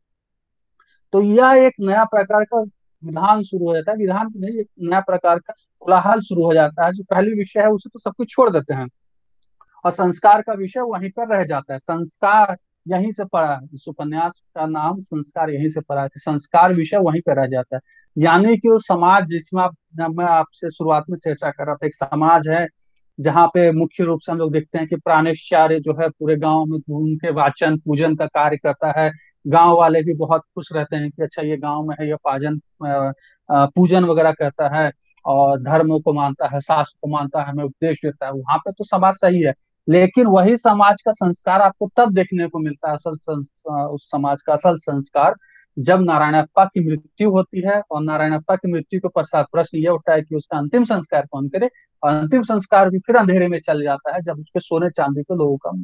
तो यह एक नया प्रकार का विधान शुरू हो जाता है, विधान नहीं, एक नया प्रकार का कोलाहल शुरू हो जाता है। जो पहली विषय है उसे तो सब कुछ छोड़ देते हैं और संस्कार का विषय वहीं पर रह जाता है। संस्कार यहीं से पड़ा है, इस उपन्यास का नाम संस्कार यहीं से पड़ा है कि संस्कार विषय वहीं पर रह जाता है। यानी कि वो समाज जिसमें आप, मैं आपसे शुरुआत में चर्चा कर रहा था, एक समाज है जहाँ पे मुख्य रूप से हम लोग देखते हैं कि प्राणेश्चार्य जो है पूरे गांव में घूम के वाचन पूजन का कार्य करता है। गांव वाले भी बहुत खुश रहते हैं कि अच्छा ये गांव में है, ये पाजन अ, अ, पूजन वगैरह करता है और धर्म को मानता है, शास्त्र को मानता है, हमें उपदेश देता है। वहां पे तो समाज सही है। लेकिन वही समाज का संस्कार आपको तब देखने को मिलता है, असल संस, उस समाज का असल संस्कार, जब नारायणप्पा की मृत्यु होती है। और नारायणप्पा की मृत्यु के पश्चात प्रश्न यह उठता है कि उसका अंतिम संस्कार कौन करे। और अंतिम संस्कार भी फिर अंधेरे में चल जाता है जब उसके सोने चांदी को लोगों का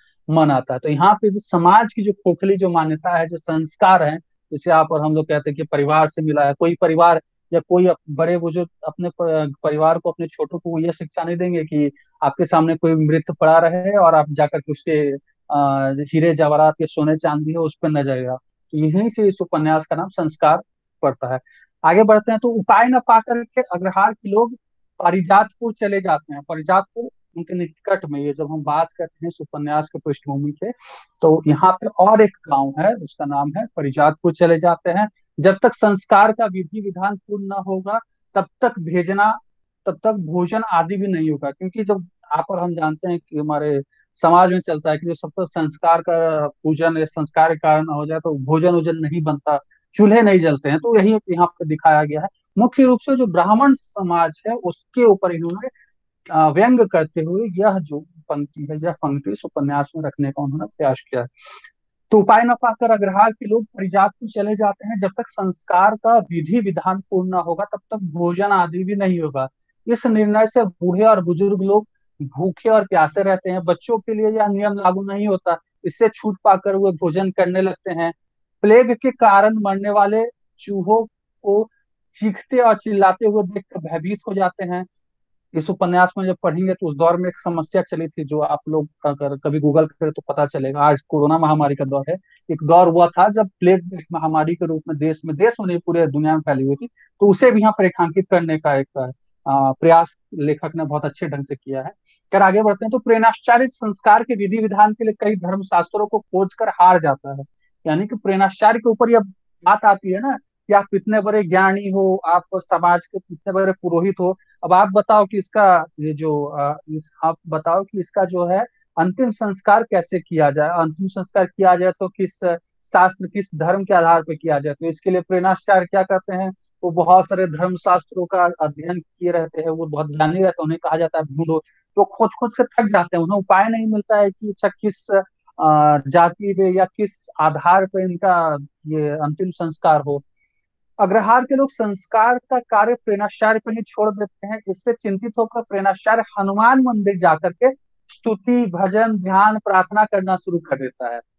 मन आता है। तो यहाँ पे जो समाज की जो खोखली जो मान्यता है, जो संस्कार है, जैसे आप और हम लोग कहते हैं कि परिवार से मिला है, कोई परिवार या कोई अप- बड़े बुजुर्ग अपने प- परिवार को, अपने छोटों को ये शिक्षा नहीं देंगे कि आपके सामने कोई मृत पड़ा रहे और आप जाकर के उसके आ, हीरे जवाहरात या सोने चांदी है उस पर न जाएगा। तो यहीं से इस उपन्यास का नाम संस्कार पड़ता है। आगे बढ़ते हैं तो उपाय न पाकर के अग्रहार के लोग पारिजातपुर चले जाते हैं। पारिजातपुर उनके निकट में, ये जब हम बात करते हैं इस उपन्यास के पृष्ठभूमि के, तो यहाँ पे और एक गांव है, उसका नाम है परिजातपुर, चले जाते हैं। जब तक संस्कार का विधि विधान पूर्ण न होगा तब तक भेजना, तब तक भोजन आदि भी नहीं होगा। क्योंकि जब आप और हम जानते हैं कि हमारे समाज में चलता है कि जो सब तक संस्कार का पूजन या संस्कार के कारण हो जाए तो भोजन वोजन नहीं बनता, चूल्हे नहीं जलते हैं। तो यही यहाँ पे दिखाया गया है। मुख्य रूप से जो ब्राह्मण समाज है उसके ऊपर इन्होंने अ, व्यंग करते हुए यह जो पंक्ति है, यह पंक्ति इस उपन्यास में रखने का उन्होंने प्रयास किया है। तो उपाय न पाकर अग्रहार के लोग परिजात को चले जाते हैं। जब तक संस्कार का विधि विधान पूर्ण न होगा तब तक भोजन आदि भी नहीं होगा। इस निर्णय से बूढ़े और बुजुर्ग लोग भूखे और प्यासे रहते हैं। बच्चों के लिए यह नियम लागू नहीं होता, इससे छूट पाकर वे भोजन करने लगते हैं। प्लेग के कारण मरने वाले चूहों को चीखते और चिल्लाते हुए देखकर भयभीत हो जाते हैं। इस उपन्यास में जब पढ़ेंगे तो उस दौर में एक समस्या चली थी, जो आप लोग अगर कभी गूगल करें तो पता चलेगा। आज कोरोना महामारी का दौर है, एक दौर हुआ था जब प्लेग एक महामारी के रूप में देश में, देश में नहीं पूरे दुनिया में फैली हुई थी। तो उसे भी यहाँ पर रेखांकित करने का एक आ, प्रयास लेखक ने बहुत अच्छे ढंग से किया है। कर आगे बढ़ते हैं तो प्रेरणाचार्य संस्कार के विधि विधान के लिए कई धर्मशास्त्रों को खोज कर हार जाता है। यानी कि प्रेरणाचार्य के ऊपर यह बात आती है ना कि आप कितने बड़े ज्ञानी हो, आप समाज के कितने बड़े पुरोहित हो, अब आप बताओ कि इसका ये जो अ, इस, आप बताओ कि इसका जो है अंतिम संस्कार कैसे किया जाए। अंतिम संस्कार किया जाए तो किस शास्त्र, किस धर्म के आधार पर किया जाए। तो इसके लिए प्रेरणाचार्य क्या करते हैं, वो बहुत सारे धर्म शास्त्रों का अध्ययन किए रहते हैं, वो बहुत ज्ञानी रहते हैं, उन्हें कहा जाता है ढूंढो। तो खोज खोज कर थक जाते हैं, उन्हें उपाय नहीं मिलता है कि अच्छा किस अ, जाति पे या किस आधार पे इनका ये अंतिम संस्कार हो। अग्रहार के लोग संस्कार का कार्य प्रेरणाचार्य पर ही छोड़ देते हैं। इससे चिंतित होकर प्रेरणाचार्य हनुमान मंदिर जाकर के स्तुति भजन ध्यान प्रार्थना करना शुरू कर देता है,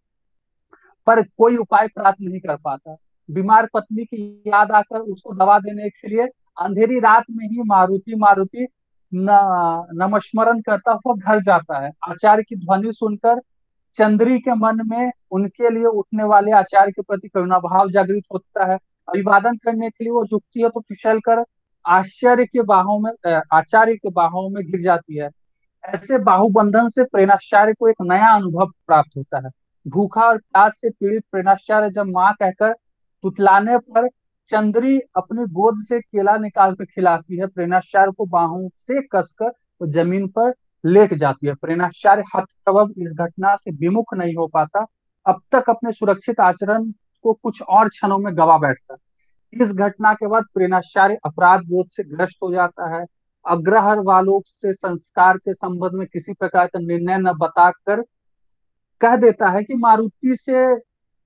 पर कोई उपाय प्राप्त नहीं कर पाता। बीमार पत्नी की याद आकर उसको दवा देने के लिए अंधेरी रात में ही मारुति मारुति न नमस्मरण करता हुआ घर जाता है। आचार्य की ध्वनि सुनकर चंद्री के मन में उनके लिए उठने वाले आचार्य के प्रति करुणा भाव जागृत होता है। अभिवादन करने के लिए वो झुकती है तो फिसल कर आश्चर्य के बाहों में अ, आचार्य के बाहों में गिर जाती है। ऐसे बाहुबंधन से प्रेरणाचार्य को एक नया अनुभव प्राप्त होता है। भूखा और प्यास से पीड़ित प्रेरणाचार्य जब माँ कहकर तुतलाने पर चंद्री अपनी गोद से केला निकाल कर खिलाती है। प्रेरणाचार्य को बाहों से कसकर वो जमीन पर लेट जाती है। प्रेरणाचार्य हतप्रभ इस घटना से विमुख नहीं हो पाता, अब तक अपने सुरक्षित आचरण को कुछ और क्षणों में गवा बैठता है। इस घटना के बाद प्रेरणाचार्य अपराध बोध से ग्रस्त हो जाता है। अग्रहर वालों से संस्कार के संबंध में किसी प्रकार का निर्णय न बताकर कह देता है कि मारुति से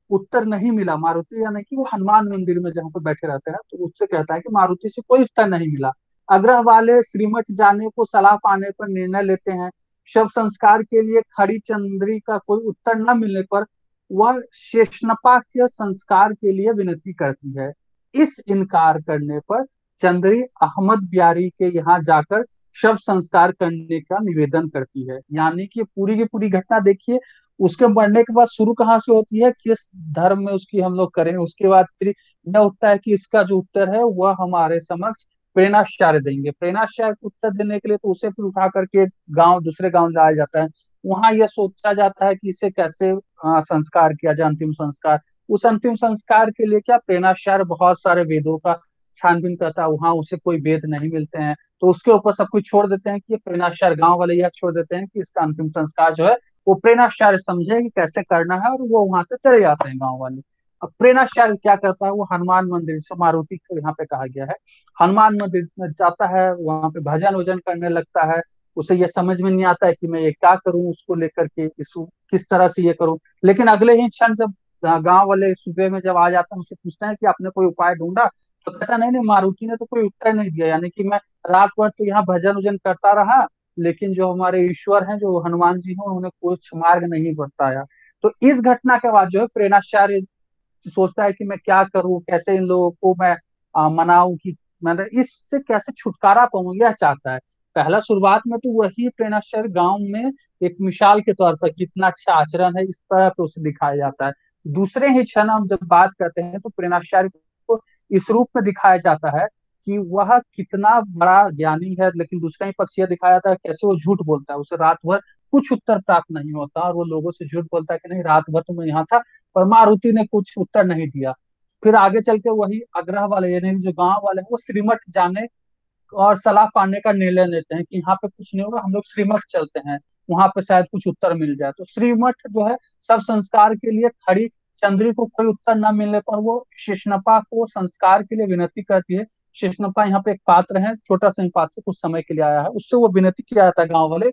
उत्तर नहीं मिला मारुति, यानी कि वो हनुमान मंदिर में जहाँ पे बैठे रहते हैं, तो उससे कहता है कि मारुति से कोई उत्तर नहीं मिला। अग्रह वाले श्रीमठ जाने को सलाह पाने पर निर्णय लेते हैं। शव संस्कार के लिए खड़ी चंद्री का कोई उत्तर न मिलने पर वह शेषनपा के संस्कार के लिए विनती करती है। इस इनकार करने पर चंद्री अहमद ब्यारी के यहाँ जाकर शव संस्कार करने का निवेदन करती है। यानी कि पूरी की पूरी घटना देखिए, उसके मरने के बाद शुरू कहाँ से होती है, किस धर्म में उसकी हम लोग करें, उसके बाद फिर यह होता है कि इसका जो उत्तर है वह हमारे समक्ष प्रेरणाचार्य देंगे। प्रेरणाचार्य को उत्तर देने के लिए तो उसे फिर उठा करके गांव दूसरे गांव लाया जाता है। वहां यह सोचा जाता है कि इसे कैसे आ, संस्कार किया जाए, अंतिम संस्कार। उस अंतिम संस्कार के लिए क्या, प्रेरणाचार्य बहुत सारे वेदों का छानबीन करता है, वहां उसे कोई वेद नहीं मिलते हैं, तो उसके ऊपर सब कुछ छोड़ देते हैं कि प्रेरणाचार्य, गांव वाले यह छोड़ देते हैं कि इसका अंतिम संस्कार जो है वो प्रेरणाचार्य समझे कि कैसे करना है, और वो वहां से चले जाते हैं गांव वाले। अब प्रेरणाचार्य क्या करता है, वो हनुमान मंदिर से, मारुति को यहाँ पे कहा गया है, हनुमान मंदिर में जाता है, वहां पे भजन वजन करने लगता है। उसे ये समझ में नहीं आता है कि मैं ये क्या करूं, उसको लेकर के इस किस तरह से ये करूं। लेकिन अगले ही क्षण जब गांव वाले सुबह में जब आ जाते हैं, उससे पूछते हैं कि आपने कोई उपाय ढूंढा, तो कहता नहीं नहीं, मारुति ने तो कोई उत्तर नहीं दिया, यानी कि मैं रात भर तो यहाँ भजन वजन करता रहा, लेकिन जो हमारे ईश्वर हैं, जो हनुमान जी हैं, उन्होंने कुछ मार्ग नहीं बताया। तो इस घटना के बाद जो है प्रेरणाचार्य सोचता है कि मैं क्या करूं, कैसे इन लोगों को मैं आ, मनाऊं, कि मतलब इससे कैसे छुटकारा पाऊं, यह चाहता है। पहला शुरुआत में तो वही प्रेरणाचार्य गांव में एक मिसाल के तौर पर कितना अच्छा आचरण है, इस तरह पे उसे दिखाया जाता है। दूसरे ही क्षण हम जब बात करते हैं तो प्रेरणाचार्य को इस रूप में दिखाया जाता है कि वह कितना बड़ा ज्ञानी है, लेकिन दूसरा ही पक्ष यह दिखाया जाता है कैसे वो झूठ बोलता है। उसे रात भर कुछ उत्तर प्राप्त नहीं होता और वो लोगों से झूठ बोलता है कि नहीं, रात भर तो मैं यहाँ था पर मारुति ने कुछ उत्तर नहीं दिया। फिर आगे चल के वही आग्रह वाले, यानी जो गांव वाले हैं, वो श्रीमठ जाने और सलाह पाने का निर्णय लेते हैं कि यहाँ पे कुछ नहीं होगा, हम लोग श्रीमठ चलते हैं, वहां पे शायद कुछ उत्तर मिल जाए। तो श्रीमठ जो है सब संस्कार के लिए खड़ी चंद्री को कोई उत्तर न मिलने पर वो शेषनपा को संस्कार के लिए विनती करती है। शेषनपा यहाँ पे एक पात्र है, छोटा सा ही पात्र, कुछ समय के लिए आया है, उससे वो विनती किया जाता है गांव वाले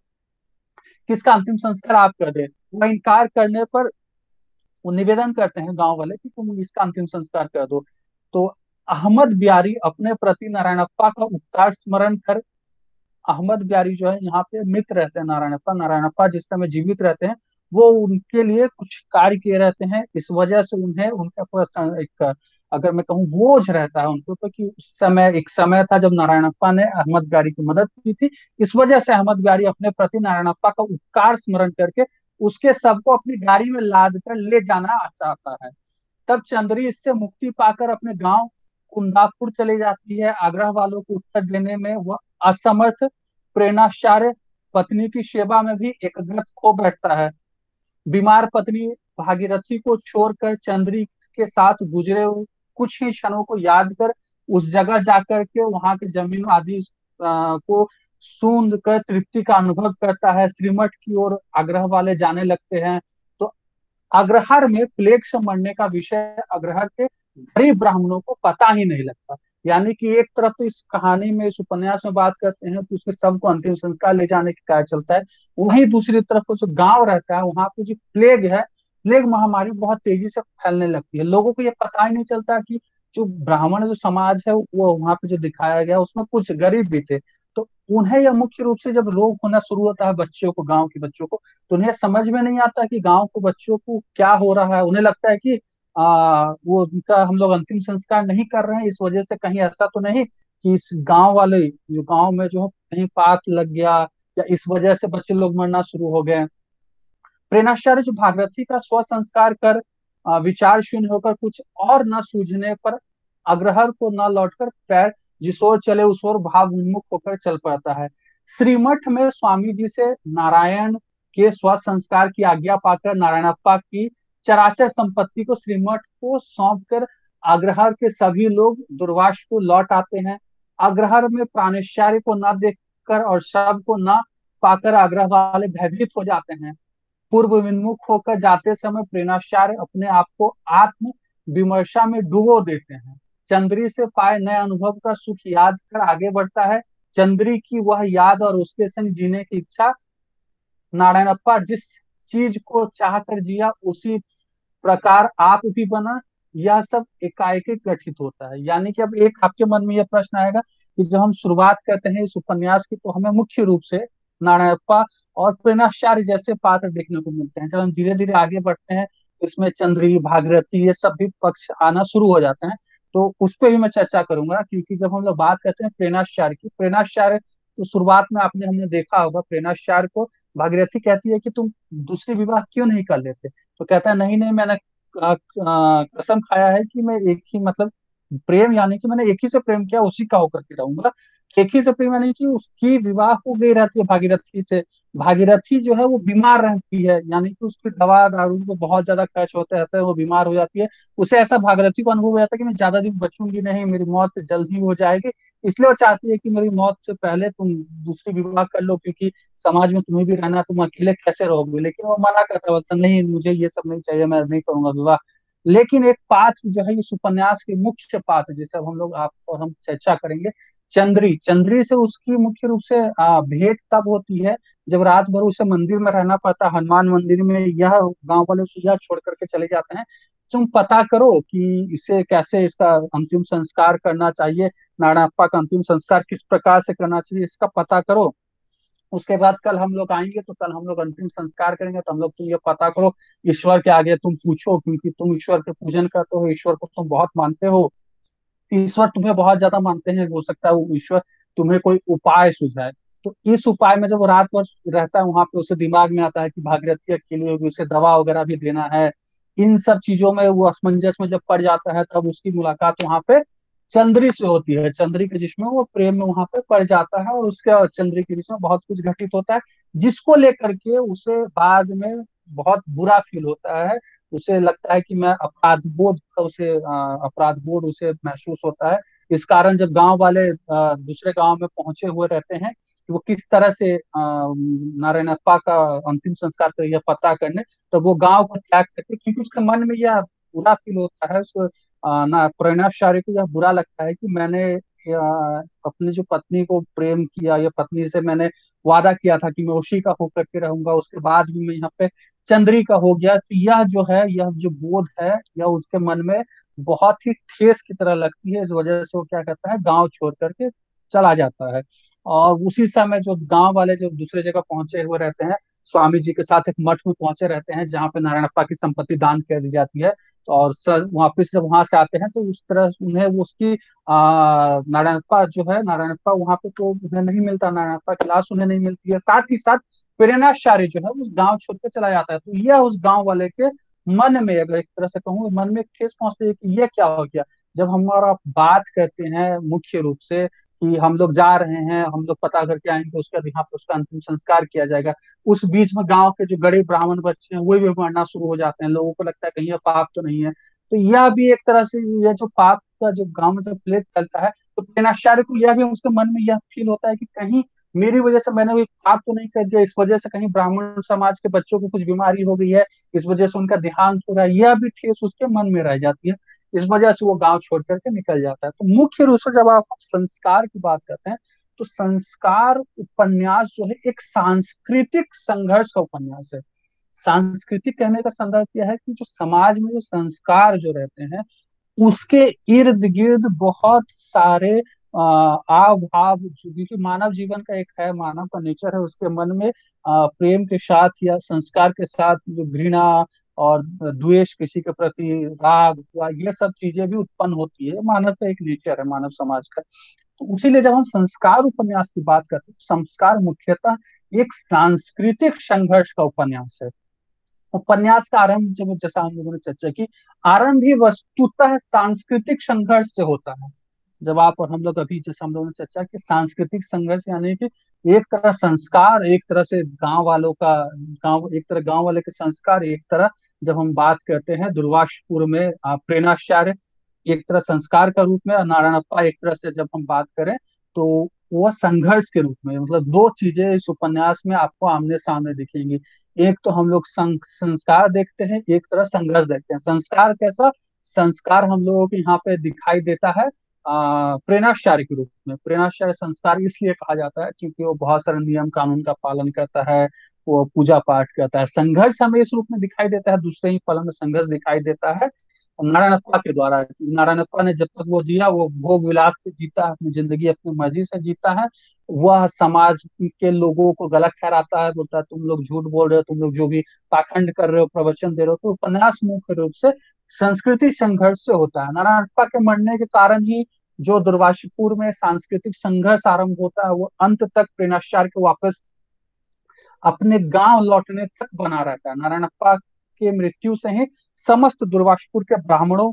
कि इसका अंतिम संस्कार आप कर दे। वह इनकार करने पर वो निवेदन करते हैं गांव वाले कि तुम इसका अंतिम संस्कार कर दो। तो अहमद ब्यारी अपने प्रति नारायणप्पा का उपकार स्मरण कर, अहमद ब्यारी जो है यहाँ पे मित्र रहते हैं नारायणप्पा, नारायणप्पा जिस समय जीवित रहते हैं वो उनके लिए कुछ कार्य किए रहते हैं, इस वजह से उन्हें उनके ऊपर एक, अगर मैं कहूँ, बोझ रहता है उनके ऊपर कि उस समय एक समय था जब नारायणप्पा ने अहमद ब्यारी की मदद की थी। इस वजह से अहमद ब्यारी अपने प्रति नारायणप्पा का उपकार स्मरण करके उसके शव को अपनी गाड़ी में लाद कर ले जाना चाहता है। तब चंद्री इससे मुक्ति पाकर अपने गांव कुंदापुर चले जाती है। आग्रह वालों को उत्तर देने में वह असमर्थ प्रेरणाचार्य पत्नी की सेवा में भी एकग्र खो बैठता है। बीमार पत्नी भागीरथी को छोड़कर चंद्री के साथ गुजरे हुए कुछ ही क्षणों को याद कर उस जगह जाकर के वहां के जमीन आदि आ, को सूंघ कर तृप्ति का अनुभव करता है। श्रीमठ की ओर आग्रह वाले जाने लगते हैं। तो अग्रहार में प्लेग से मरने का विषय अग्रहार के गरीब ब्राह्मणों को पता ही नहीं लगता। यानी कि एक तरफ तो इस कहानी में, इस उपन्यास में बात करते हैं तो उसके सबको अंतिम संस्कार ले जाने का कार्य चलता है, वहीं दूसरी तरफ जो गांव रहता है वहां पे जो प्लेग है, प्लेग महामारी बहुत तेजी से फैलने लगती है। लोगों को ये पता ही नहीं चलता कि जो ब्राह्मण जो समाज है वो वहां पे जो दिखाया गया उसमें कुछ गरीब भी थे। तो उन्हें यह मुख्य रूप से जब रोग होना शुरू होता है बच्चों को, गांव के बच्चों को, तो उन्हें समझ में नहीं आता कि गांव को बच्चों को क्या हो रहा है। उन्हें लगता है कि आ, वो उनका हम लोग अंतिम संस्कार नहीं कर रहे हैं, इस वजह से कहीं ऐसा तो नहीं कि इस गांव वाले जो गांव में जो कहीं पात लग गया, या इस वजह से बच्चे लोग मरना शुरू हो गए। प्रेरणाचार्य जो भागीरथी का स्व संस्कार कर आ, विचार शून्य होकर कुछ और न सूझने पर अग्रहर को न लौटकर पैर जिस ओर चले उस ओर भाव उन्मुख होकर चल पड़ता है। श्रीमठ में स्वामी जी से नारायण के स्व संस्कार की आज्ञा पाकर नारायणप्पा की चराचर संपत्ति को श्रीमठ को सौंप कर अग्रहर के सभी लोग दूरवास को लौट आते हैं। अग्रहर में प्राणेश्वरी को न देखकर और शव को न पाकर आग्रह वाले भयभीत हो जाते हैं। पूर्व विन्मुख होकर जाते समय प्रेरणाचार्य अपने आप को आत्म विमर्शा में डुबो देते हैं। चंद्री से पाए नए अनुभव का सुख याद कर आगे बढ़ता है। चंद्री की वह याद और उसके संग जीने की इच्छा, नारायणप्पा जिस चीज को चाह कर जिया उसी प्रकार आप भी बना, यह सब एकाएक गठित होता है। यानी कि अब एक आपके मन में यह प्रश्न आएगा कि जब हम शुरुआत करते हैं इस उपन्यास की, तो हमें मुख्य रूप से नारायणप्पा और प्रेरणाचार्य जैसे पात्र देखने को मिलते हैं। जब हम धीरे धीरे आगे बढ़ते हैं, इसमें चंद्री, भागीरथी, ये सब भी पक्ष आना शुरू हो जाते हैं। तो उस पर भी मैं चर्चा करूंगा, क्योंकि जब हम लोग बात करते हैं प्रेरणाचार्य की, प्रेरणाचार्य तो शुरुआत में आपने हमने देखा होगा, प्रेरणाचार्य को भागीरथी कहती है कि तुम दूसरी विवाह क्यों नहीं कर लेते। तो कहता है, नहीं नहीं, मैंने आ, आ, कसम खाया है कि मैं एक ही, मतलब प्रेम यानी कि मैंने एक ही से प्रेम किया, उसी का होकर के रहूंगा। एक ही से प्रेम यानी कि उसकी विवाह हो गई रहती है भागीरथी से। भागीरथी जो है वो बीमार रहती है, यानी कि उसकी दवा दारू पे बहुत ज्यादा खर्च होते रहते हैं, वो बीमार हो जाती है। उसे ऐसा भागीरथी को अनुभव हो जाता है कि मैं ज्यादा दिन बचूंगी नहीं, मेरी मौत जल्द ही हो जाएगी। इसलिए वो चाहती है कि मेरी मौत से पहले तुम दूसरी विवाह कर लो, क्योंकि समाज में तुम्हें भी रहना है, तुम अकेले कैसे रहोगे। लेकिन वो मना करता है, बोलता नहीं, मुझे ये सब नहीं चाहिए, मैं नहीं करूंगा विवाह। लेकिन एक पात्र जो है इस उपन्यास के मुख्य पात्र, जिसे अब हम लोग आप और हम चर्चा करेंगे, चंद्री। चंद्री से उसकी मुख्य रूप से आ, भेंट तब होती है जब रात भर उसे मंदिर में रहना पड़ता है, हनुमान मंदिर में। यह गांव वाले उसे यह छोड़ करके चले जाते हैं, तुम पता करो कि इसे कैसे, इसका अंतिम संस्कार करना चाहिए, नारायणप्पा का अंतिम संस्कार किस प्रकार से करना चाहिए, इसका पता करो। उसके बाद कल हम लोग आएंगे, तो कल हम लोग अंतिम संस्कार करेंगे, तो हम लोग, तुम ये पता करो, ईश्वर के आगे तुम पूछो, क्योंकि तुम ईश्वर के पूजन करते हो, ईश्वर को तुम बहुत मानते हो, ईश्वर तुम्हें बहुत ज्यादा मानते हैं, हो सकता है वो ईश्वर तुम्हें कोई उपाय सुझाए। तो इस उपाय में जब वो रात भर रहता है वहां पे, उसे दिमाग में आता है कि भागीरथी अकेली होगी, उसे दवा वगैरह भी देना है। इन सब चीजों में वो असमंजस में जब पड़ जाता है, तब उसकी मुलाकात वहां पे चंद्री से होती है। चंद्री के जिसमें वो प्रेम में वहां पे पड़ जाता है, और उसके और चंद्री के बीच में बहुत कुछ घटित होता है, जिसको लेकर के उसे बाद में बहुत बुरा फील होता है। उसे लगता है कि मैं अपराध बोध का उसे अ, अपराध बोध उसे महसूस होता है। इस कारण जब गांव वाले अ, दूसरे गांव में पहुंचे हुए रहते हैं कि वो किस तरह से अ, नारायणप्पा का अंतिम संस्कार करें, यह पता करने, तो वो गांव को त्याग करके, क्योंकि उसके मन में यह बुरा फील होता है, उसको अ, ना प्रेरणाचार्य को यह बुरा लगता है कि मैंने अ, अपनी जो पत्नी को प्रेम किया, या पत्नी से मैंने वादा किया था कि मैं उसी का होकर के रहूंगा, उसके बाद भी मैं यहाँ पे चंद्री का हो गया। तो यह जो है, यह जो बोध है, यह उसके मन में बहुत ही ठेस की तरह लगती है। इस वजह से वो क्या करता है, गांव छोड़ करके चला जाता है। और उसी समय जो गांव वाले जो दूसरे जगह पहुंचे हुए रहते हैं, स्वामी जी के साथ एक मठ में पहुंचे रहते हैं, जहाँ पे नारायणप्पा की संपत्ति दान कर दी जाती है। तो और सर वापिस जब वहां से आते हैं, तो उस तरह उन्हें वो उसकी आ, नारायणप्पा जो है, नारायणप्पा वहां पे तो उन्हें नहीं मिलता, नारायणप्पा की लाश उन्हें नहीं मिलती है। साथ ही साथ प्रेरणाचार्य जो है उस गांव छोड़ के चला जाता है। तो यह उस गांव वाले के मन में, अगर एक तरह से कहूँ, मन में एक ठेस पहुंचती है कि यह क्या हो गया। जब हमारा बात करते हैं मुख्य रूप से कि हम लोग जा रहे हैं, हम लोग पता करके आएंगे, उसके बाद यहाँ पे उसका अंतिम संस्कार किया जाएगा, उस बीच में गांव के जो गरीब ब्राह्मण बच्चे हैं वो भी मरना शुरू हो जाते हैं। लोगों को लगता है कहीं यह पाप तो नहीं है। तो यह भी एक तरह से, यह जो पाप का जो गांव में जो प्लेग चलता है, तो प्रेरणाचार्य को यह भी उसके मन में यह फील होता है कि कहीं मेरी वजह से मैंने कोई पाप तो नहीं कर दिया, इस वजह से कहीं ब्राह्मण समाज के बच्चों को कुछ बीमारी हो गई है, इस वजह से उनका देहांत हो रहा है, यह भी ठेस उसके मन में रह जाती है। इस वजह से वो गांव छोड़ करके निकल जाता है। तो मुख्य रूप से जब आप संस्कार की बात करते हैं, तो संस्कार उपन्यास जो है एक सांस्कृतिक संघर्ष का उपन्यास है। सांस्कृतिक कहने का संदर्भ यह है कि जो समाज में जो संस्कार जो रहते हैं, उसके इर्द गिर्द बहुत सारे आ, आव भाव, जो क्योंकि मानव जीवन का एक है, मानव का नेचर है, उसके मन में आ, प्रेम के साथ या संस्कार के साथ जो घृणा और द्वेष, किसी के प्रति राग हुआ, ये सब चीजें भी उत्पन्न होती है। मानव का एक नेचर है, मानव समाज का। तो इसीलिए जब हम संस्कार उपन्यास की बात करते हैं, तो संस्कार मुख्यतः एक सांस्कृतिक संघर्ष का उपन्यास है। उपन्यास का आरंभ, जब जैसा हम लोगों ने चर्चा की, आरंभ ही वस्तुतः सांस्कृतिक संघर्ष से होता है। जब आप और हम लोग अभी, जैसे हम लोगों ने चर्चा की, सांस्कृतिक संघर्ष यानी कि एक तरह संस्कार, एक तरह से गांव वालों का, गांव एक तरह गांव वाले के संस्कार, एक तरह जब हम बात करते हैं दुर्वासपुर में आ, प्रेरणाचार्य एक तरह संस्कार का रूप में, और नारायणप्पा एक तरह से जब हम बात करें, तो वह संघर्ष के रूप में, मतलब दो चीजें इस उपन्यास में आपको आमने सामने दिखेंगी। एक तो हम लोग सं, संस्कार देखते हैं, एक तरह संघर्ष देखते हैं। संस्कार कैसा? संस्कार हम लोगों को यहाँ पे दिखाई देता है आ, प्रेरणाचार्य के रूप में। प्रेरणाचार्य संस्कार इसलिए कहा जाता है क्योंकि वो बहुत सारे नियम कानून का पालन करता है, वो पूजा पाठ करता है। संघर्ष हमें इस रूप में दिखाई देता है, दूसरे ही पल हमें संघर्ष दिखाई देता है नारायणप्पा के द्वारा। नारायणप्पा ने जब तक वो जिया, वो भोग विलास से जीता है, अपनी जिंदगी अपनी मर्जी से जीता है। वह समाज के लोगों को गलत ठहराता है, बोलता है तुम लोग झूठ बोल रहे हो, तुम लोग जो भी पाखंड कर रहे हो, प्रवचन दे रहे हो। तो उपन्यास मुख्य रूप से संस्कृति संघर्ष से होता है। नारायणप्पा के मरने के कारण ही जो दुर्वाशीपुर में सांस्कृतिक संघर्ष आरंभ होता है, वो अंत तक प्रेरणाचार्य के वापस अपने गांव लौटने तक बना रहता है। नारायणप्पा के मृत्यु से ही समस्त दुर्वासपुर के ब्राह्मणों,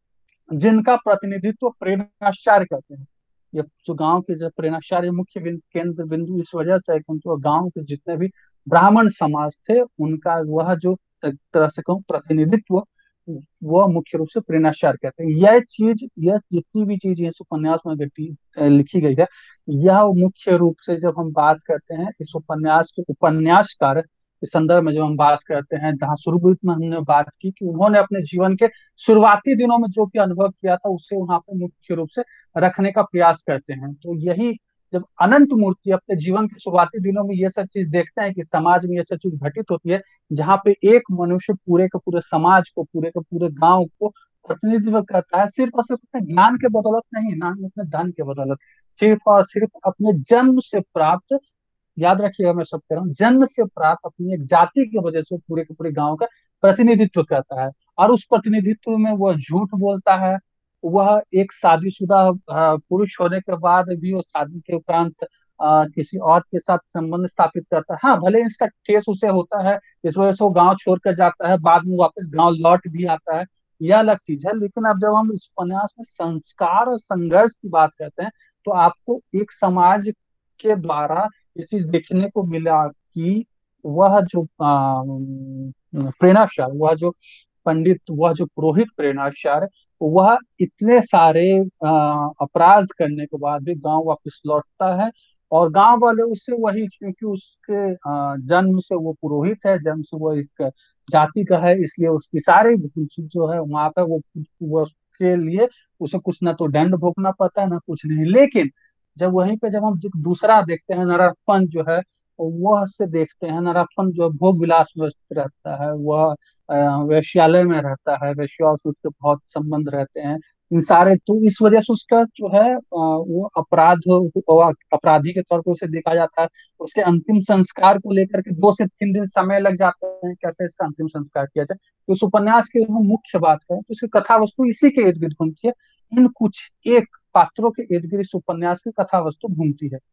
जिनका प्रतिनिधित्व प्रेरणाचार्य करते हैं, ये जो गांव के जो प्रेरणाचार्य मुख्य बिन, केंद्र बिंदु इस वजह से है क्योंकि वो गांव के जितने भी ब्राह्मण समाज थे, उनका वह जो एक तरह से कहूँ प्रतिनिधित्व, वह मुख्य रूप से प्रेरणाचार्य कहते हैं। यह चीज, यह जितनी भी चीज इस उपन्यास में घटी लिखी गई है, यह मुख्य रूप से जब हम बात करते हैं इस उपन्यास के उपन्यासकार के संदर्भ में, जब हम बात करते हैं, जहाँ शुरुआत में हमने बात की कि उन्होंने अपने जीवन के शुरुआती दिनों में जो भी अनुभव किया था, उसे वहां पे मुख्य रूप से रखने का प्रयास करते हैं। तो यही जब अनंत मूर्ति अपने जीवन के शुरुआती दिनों में ये सब चीज देखते हैं कि समाज में ये सब चीज घटित होती है, जहाँ पे एक मनुष्य पूरे के पूरे समाज को, पूरे के पूरे गांव को प्रतिनिधित्व करता है, सिर्फ और सिर्फ अपने ज्ञान के बदौलत नहीं, ना ही अपने धन के बदौलत, सिर्फ और सिर्फ अपने जन्म से प्राप्त, याद रखिएगा मैं सब कह रहा हूँ, जन्म से प्राप्त अपनी एक जाति की वजह से पूरे के पूरे गांव का प्रतिनिधित्व करता है। और उस प्रतिनिधित्व में वह झूठ बोलता है। वह एक शादीशुदा अ, पुरुष होने के बाद भी वो शादी के उपरांत अ, किसी और के साथ संबंध स्थापित करता है। हाँ, भले इसका ठेस उसे होता है, इस वजह से वो गांव छोड़कर जाता है, बाद में वापस गांव लौट भी आता है, यह अलग चीज है। लेकिन अब जब हम इस उपन्यास में संस्कार और संघर्ष की बात करते हैं, तो आपको एक समाज के द्वारा ये चीज देखने को मिला कि वह जो प्रेरणाचार्य, वह जो पंडित, वह जो पुरोहित प्रेरणाचार्य, वह इतने सारे अ, अपराध करने के बाद भी गांव वापस लौटता है। और गांव वाले उससे वही, क्योंकि उसके अ, जन्म से वो पुरोहित है, जन्म से वो एक जाति का है, इसलिए उसकी सारी जो है वहां पर वो, वो उसके लिए उसे कुछ ना तो दंड भोगना पड़ता है, ना कुछ नहीं। लेकिन जब वहीं पे जब हम दू- दूसरा देखते हैं, नरपन जो है, वह से देखते हैं, नरपन जो भोग विलास में रहता है, वह अ, वेश्यालय में रहता है, वेश्याओं से उसके बहुत संबंध रहते हैं, इन सारे, तो इस वजह से उसका जो है अ, वो अपराध, वो अपराधी के तौर पर उसे देखा जाता है। उसके अंतिम संस्कार को लेकर के दो से तीन दिन समय लग जाते हैं, कैसे इसका अंतिम संस्कार किया जाए। तो इस उपन्यास की हम मुख्य बात करें तो इसकी कथा वस्तु इसी के इर्द गिर्द घूमती है। इन कुछ एक पात्रों के इर्द गिर्द इस उपन्यास की कथा वस्तु घूमती है।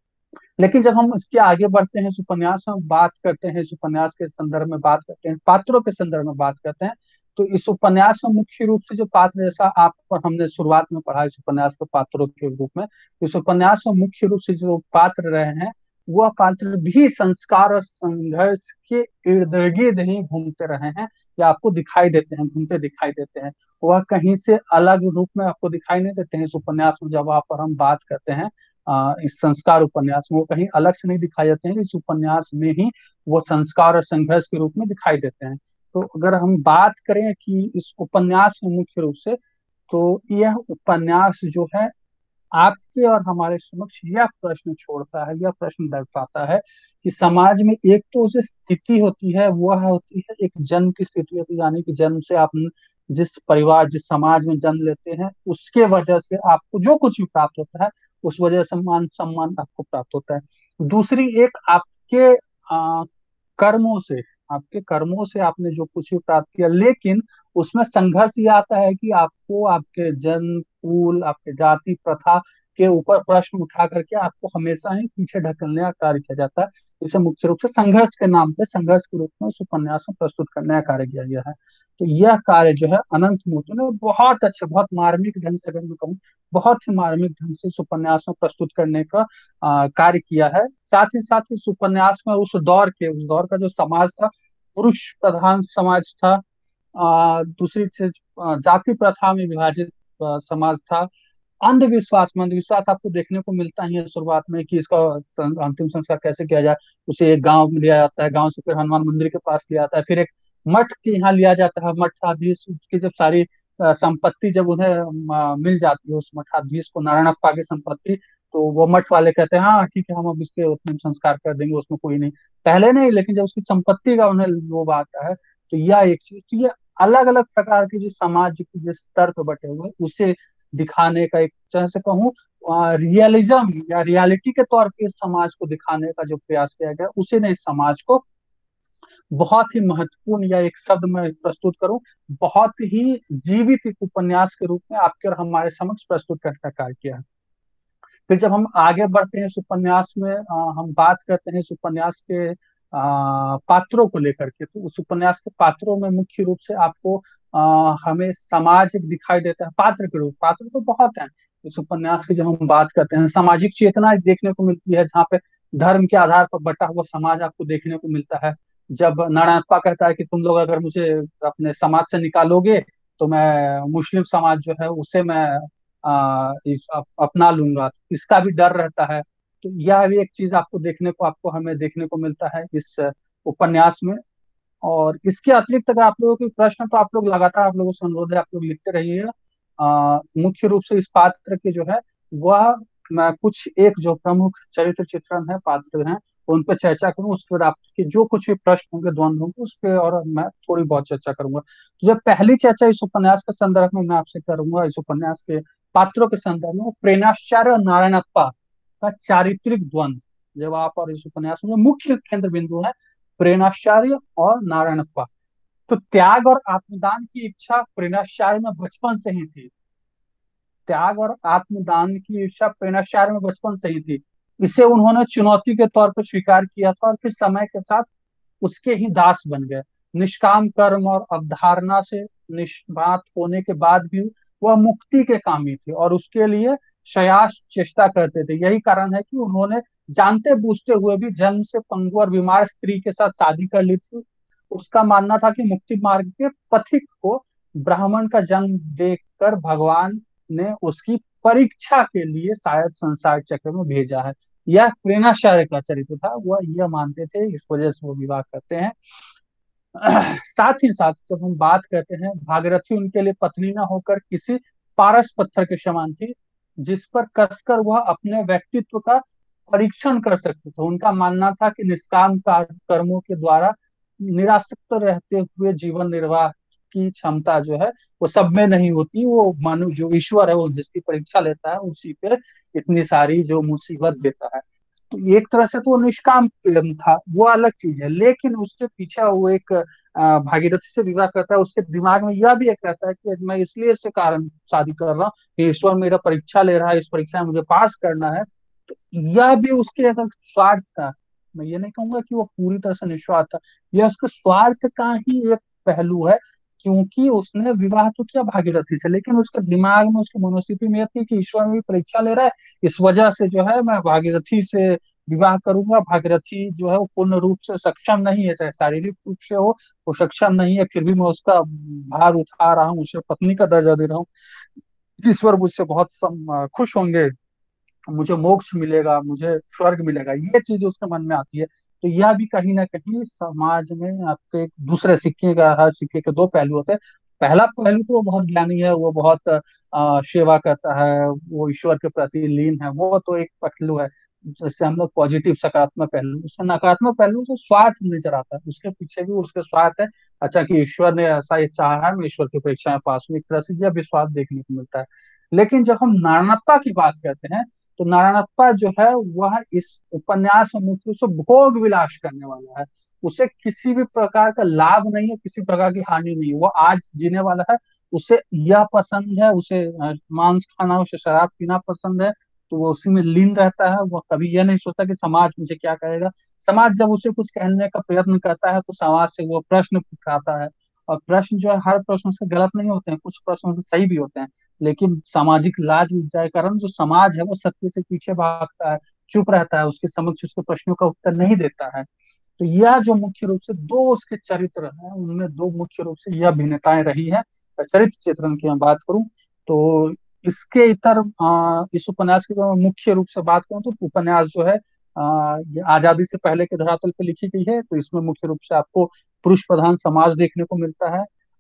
लेकिन जब हम इसके आगे बढ़ते हैं, इस उपन्यास में बात करते हैं, इस उपन्यास के संदर्भ में बात करते हैं, पात्रों के संदर्भ में बात करते हैं, तो इस उपन्यास में मुख्य रूप से जो पात्र, जैसा आप पर हमने शुरुआत में पढ़ा इस उपन्यास के पात्रों के रूप में, इस उपन्यास में मुख्य रूप से जो पात्र रहे हैं, वह पात्र भी संस्कार और संघर्ष के इर्द गिर्द ही घूमते रहे हैं, या आपको दिखाई देते हैं, घूमते दिखाई देते हैं। वह कहीं से अलग रूप में आपको दिखाई नहीं देते हैं इस उपन्यास में। जब आप पर हम बात करते हैं आ, इस संस्कार उपन्यास में, वो कहीं अलग से नहीं दिखाई देते हैं, इस उपन्यास में ही वो संस्कार और संघर्ष के रूप में दिखाई देते हैं। तो अगर हम बात करें कि इस उपन्यास में मुख्य रूप से, तो यह उपन्यास जो है आपके और हमारे समक्ष यह प्रश्न छोड़ता है, यह प्रश्न दर्शाता है कि समाज में एक तो जो स्थिति होती है, वह होती है एक जन्म की स्थिति होती है, यानी कि जन्म से आप जिस परिवार, जिस समाज में जन्म लेते हैं, उसके वजह से आपको जो कुछ भी प्राप्त होता है, उस वजह से मान सम्मान आपको प्राप्त होता है। दूसरी एक आपके आ, कर्मों से, आपके कर्मों से आपने जो कुछ भी प्राप्त किया, लेकिन उसमें संघर्ष ये आता है कि आपको आपके जन्म, कुल, आपके जाति प्रथा के ऊपर प्रश्न उठा करके आपको हमेशा ही पीछे ढकलने का कार्य किया जाता है। इसे मुख्य रूप से संघर्ष के नाम पे, संघर्ष के रूप में उस उपन्यास में प्रस्तुत करने का कार्य किया गया है। तो यह कार्य जो है अनंत मूर्ति ने बहुत अच्छे, बहुत मार्मिक ढंग से, अगर मैं कहूँ, बहुत ही मार्मिक ढंग से इस उपन्यास में प्रस्तुत करने का अ, कार्य किया है। साथ ही साथ इस उपन्यास में उस दौर के, उस दौर का जो समाज था, पुरुष प्रधान समाज था। अ, दूसरी चीज, अ, जाति प्रथा में विभाजित अ, समाज था। अंधविश्वास में अंधविश्वास आपको देखने को मिलता ही है शुरुआत में, कि इसका सं- अंतिम संस्कार कैसे किया जाए। उसे एक गांव में लिया जाता है, गांव से फिर हनुमान मंदिर के पास लिया जाता है, फिर एक मठ के यहाँ लिया जाता है। मठाधीश, उसकी जब सारी अ, संपत्ति जब उन्हें अ, मिल जाती है, उस मठाधीश को, नारायणप्पा की संपत्ति, तो वो मठ वाले कहते हैं हाँ ठीक है, हम अब इसके उतने में संस्कार कर देंगे, उसमें कोई नहीं। पहले नहीं, लेकिन जब उसकी संपत्ति का उन्हें लोभ आता है तो यह एक चीज, तो ये अलग अलग प्रकार की जो समाज के जिस स्तर पे बटे हुए हैं, उसे दिखाने का एक तरह से कहूँ रियलिज्म या रियलिटी के तौर पे इस समाज को दिखाने का जो प्रयास किया गया, उसी ने इस समाज को बहुत ही महत्वपूर्ण, या एक शब्द में प्रस्तुत करूं, बहुत ही जीवित एक उपन्यास के रूप में आपके और हमारे समक्ष प्रस्तुत करने का कार्य किया है। फिर जब हम आगे बढ़ते हैं इस उपन्यास में, अ, हम बात करते हैं इस उपन्यास के अ, पात्रों को लेकर के, तो उस उपन्यास के पात्रों में मुख्य रूप से आपको अ, हमें समाज एक दिखाई देता है पात्र के रूप। पात्र तो बहुत हैं इस उपन्यास की, जब हम बात करते हैं सामाजिक चेतना देखने को मिलती है, जहाँ पे धर्म के आधार पर बटा हुआ समाज आपको देखने को मिलता है। जब नारायणप्पा कहता है कि तुम लोग अगर मुझे अपने समाज से निकालोगे तो मैं मुस्लिम समाज जो है उसे मैं आ, इस, अप, अपना लूंगा, इसका भी डर रहता है। तो यह भी एक चीज आपको देखने को आपको हमें देखने को मिलता है इस उपन्यास में। और इसके अतिरिक्त अगर आप लोगों के प्रश्न, तो आप लोग लगातार, आप लोगों से अनुरोध है, आप लोग लिखते रहिए। आ, मुख्य रूप से इस पात्र के जो है वह, मैं कुछ एक जो प्रमुख चरित्र चित्रण है, पात्र हैं, उन पर चर्चा करूं, उसके बाद आपके जो कुछ भी प्रश्न होंगे, द्वंद्व होंगे, उस पर और मैं थोड़ी बहुत चर्चा करूंगा। तो जब पहली चर्चा इस उपन्यास के संदर्भ में मैं आपसे करूंगा, इस उपन्यास के पात्रों के संदर्भ में, वो प्रेरणाचार्य और नारायणप्पा का चारित्रिक द्वंद्व, जब आप और इस उपन्यास में जो मुख्य केंद्र बिंदु है प्रेरणाचार्य और नारायणप्पा। तो त्याग और आत्मदान की इच्छा प्रेरणाचार्य में बचपन से ही थी। त्याग और आत्मदान की इच्छा प्रेरणाचार्य में बचपन से ही थी। इसे उन्होंने चुनौती के तौर पर स्वीकार किया था, और फिर समय के साथ उसके ही दास बन गए। निष्काम कर्म और अवधारणा से निष्पात होने के बाद भी वह मुक्ति के कामी थे, और उसके लिए शयास चेष्टा करते थे। यही कारण है कि उन्होंने जानते बूझते हुए भी जन्म से पंगु और बीमार स्त्री के साथ शादी कर ली थी। उसका मानना था कि मुक्ति मार्ग के पथिक को ब्राह्मण का जन्म देकर भगवान ने उसकी परीक्षा के लिए शायद संसार चक्र में भेजा है। यह प्रेरणाचार्य का चरित्र था, वह यह मानते थे, इस वजह से वो विवाह करते हैं। साथ ही साथ जब हम बात करते हैं, भागीरथी उनके लिए पत्नी न होकर किसी पारस पत्थर के समान थी, जिस पर कसकर वह अपने व्यक्तित्व का परीक्षण कर सकते थे। उनका मानना था कि निष्काम कर्मों के द्वारा निरासक्त रहते हुए जीवन निर्वाह की क्षमता जो है वो सब में नहीं होती। वो मानो जो ईश्वर है, वो जिसकी परीक्षा लेता है उसी पे इतनी सारी जो मुसीबत देता है। तो एक तरह से तो वो निष्काम प्रेम था, वो अलग चीज है। लेकिन उसके पीछे वो एक अ, भागीरथी से विवाह करता है, उसके दिमाग में यह भी एक रहता है कि मैं इसलिए इससे कारण शादी कर रहा हूँ कि ईश्वर मेरा परीक्षा ले रहा है, इस परीक्षा में मुझे पास करना है। तो यह भी उसके एक स्वार्थ था। मैं ये नहीं कहूंगा कि वो पूरी तरह से निस्वार्थ था, यह उसके स्वार्थ का ही एक पहलू है। क्योंकि उसने विवाह तो किया भागीरथी से, लेकिन उसके दिमाग में, उसकी मनोस्थिति में यह थी कि ईश्वर भी परीक्षा ले रहा है, इस वजह से जो है मैं भागीरथी से विवाह करूंगा। भागीरथी जो है वो पूर्ण रूप से सक्षम नहीं है, चाहे शारीरिक रूप से हो, वो सक्षम नहीं है, फिर भी मैं उसका भार उठा रहा हूँ, उसे पत्नी का दर्जा दे रहा हूँ। ईश्वर मुझसे बहुत सम, खुश होंगे, मुझे मोक्ष मिलेगा, मुझे स्वर्ग मिलेगा, ये चीज उसके मन में आती है। तो यह भी कहीं ना कहीं समाज में आपके एक दूसरे सिक्के का, हर सिक्के के दो पहलू होते हैं। पहला पहलू तो वो बहुत ज्ञानी है, वो बहुत अ, सेवा करता है, वो ईश्वर के प्रति लीन है, वो तो एक पहलू है जिससे हम लोग पॉजिटिव सकारात्मक पहलू। उसका नकारात्मक पहलू जो स्वार्थ नजर आता है, उसके पीछे भी उसके स्वार्थ है। अच्छा कि ईश्वर ने ऐसा ये चाहा है, मैं ईश्वर की परीक्षा में पास हूँ, एक तरह से यह विश्वास देखने को मिलता है। लेकिन जब हम नारायणप्पा की बात करते हैं, तो नारायणप्पा जो है वह इस उपन्यास में मुख्य रूप से भोग विलास करने वाला है। उसे किसी भी प्रकार का लाभ नहीं है, किसी प्रकार की हानि नहीं है, वो आज जीने वाला है। उसे यह पसंद है, उसे अ, मांस खाना, उसे शराब पीना पसंद है, तो वो उसी में लीन रहता है। वो कभी यह नहीं सोचता कि समाज मुझे क्या कहेगा। समाज जब उसे कुछ कहने का प्रयत्न करता है तो समाज से वो प्रश्न उठाता है। और प्रश्न जो है हर प्रश्न से गलत नहीं होते हैं, कुछ प्रश्न सही भी होते हैं। लेकिन सामाजिक लाज लज्जा के कारण जो समाज है वो सत्य से पीछे भागता है, चुप रहता है, उसके समक्ष उसके प्रश्नों का उत्तर नहीं देता है। तो यह जो मुख्य रूप से दो उसके चरित्र हैं, उनमें दो मुख्य रूप से यह भिन्नताएं रही है। चरित्र चित्रण की मैं बात करूं तो इसके इतर अ, इस उपन्यास की अगर मैं मुख्य रूप से बात करूं, तो उपन्यास जो है अ, ये आजादी से पहले के धरातल पर लिखी गई है। तो इसमें मुख्य रूप से आपको पुरुष प्रधान समाज देखने को मिलता है।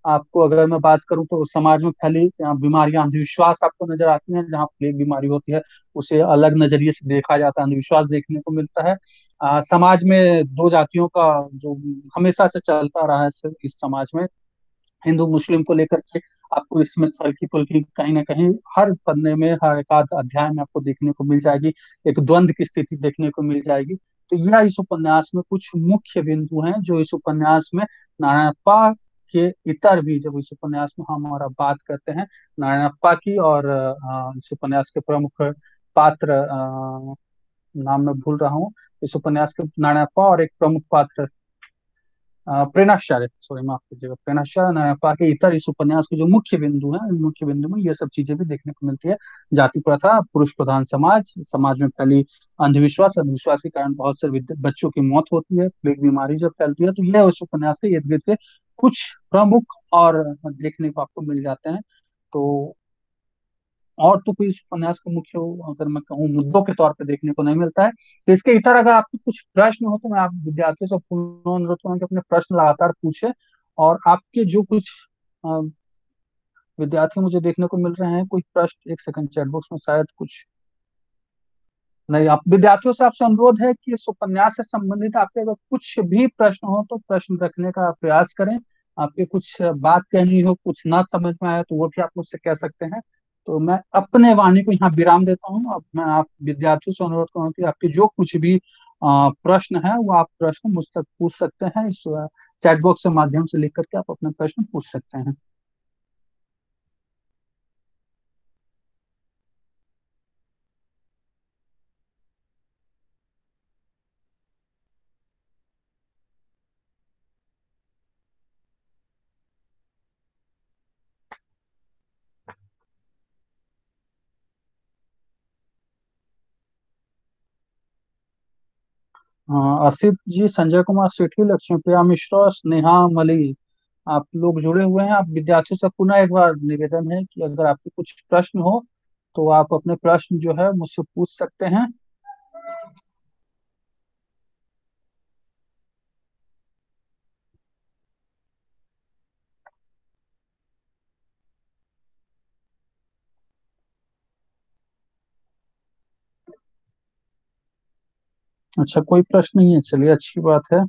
आपको अगर मैं बात करूं तो समाज में फैली अ, बीमारियां, अंधविश्वास आपको नजर आती हैं। जहाँ प्लेग बीमारी होती है उसे अलग नजरिए से देखा जाता है, अंधविश्वास देखने को मिलता है। अ, समाज में दो जातियों का जो हमेशा से चलता रहा है इस इस समाज में, हिंदू मुस्लिम को लेकर के, आपको इसमें हल्की फुल्की कहीं ना कहीं हर पन्ने में, हर एक आध अध्याय में आपको देखने को मिल जाएगी, एक द्वंद की स्थिति देखने को मिल जाएगी। तो यह इस उपन्यास में कुछ मुख्य बिंदु हैं जो इस उपन्यास में नारायणप्पा के इतर भी, जब इस उपन्यास में हम हमारा बात करते हैं नारायणप्पा की, और अ, इस उपन्यास के प्रमुख पात्र, अ, नाम मैं भूल रहा हूँ, इस उपन्यास के नारायणप्पा और एक प्रमुख पात्र अ, प्रेरणाचार्य, सॉरी माफ कीजिएगा, प्रेरणाचार्य नारायणप्पा के इतर इस उपन्यास के जो मुख्य बिंदु हैं, इन मुख्य बिंदु में ये सब चीजें भी देखने को मिलती है। जाति प्रथा, पुरुष प्रधान समाज, समाज में फैली अंधविश्वास, अंधविश्वास के कारण बहुत से विद्या- बच्चों की मौत होती है, प्लेग बीमारी जब फैलती है, तो यह उस उपन्यास के इर्द गिर्द के कुछ प्रमुख और देखने को आपको मिल जाते हैं। तो और तो कोई इस उपन्यास का मुख्य, अगर मैं कहूँ, मुद्दों के तौर पे देखने को नहीं मिलता है। तो इसके इतर अगर आपके कुछ प्रश्न हो तो मैं आप विद्यार्थियों से पुनः अनुरोध करूंगा कि अपने प्रश्न लगातार पूछे। और आपके जो कुछ अ, विद्यार्थी मुझे देखने को मिल रहे हैं, कोई प्रश्न, एक सेकंड, चैट बॉक्स में शायद कुछ नहीं। आप विद्यार्थियों से आपसे अनुरोध है कि इस उपन्यास से संबंधित आपके अगर कुछ भी प्रश्न हो तो प्रश्न रखने का प्रयास करें। आपके कुछ बात कहनी हो, कुछ ना समझ में आया तो वो भी आप मुझसे कह सकते हैं। तो मैं अपने वाणी को यहाँ विराम देता हूँ। अब मैं आप विद्यार्थियों से अनुरोध करूँ कि आपके जो कुछ भी अ, प्रश्न है वो आप प्रश्न मुझ तक पूछ सकते हैं, इस चैट बॉक्स के माध्यम से लिख करके आप अपने प्रश्न पूछ सकते हैं। हाँ, असित जी, संजय कुमार सेठी, लक्ष्मी प्रिया मिश्रा, स्नेहा मली, आप लोग जुड़े हुए हैं। आप विद्यार्थियों से पुनः एक बार निवेदन है कि अगर आपके कुछ प्रश्न हो तो आप अपने प्रश्न जो है मुझसे पूछ सकते हैं। अच्छा, कोई प्रश्न नहीं है, चलिए अच्छी बात है।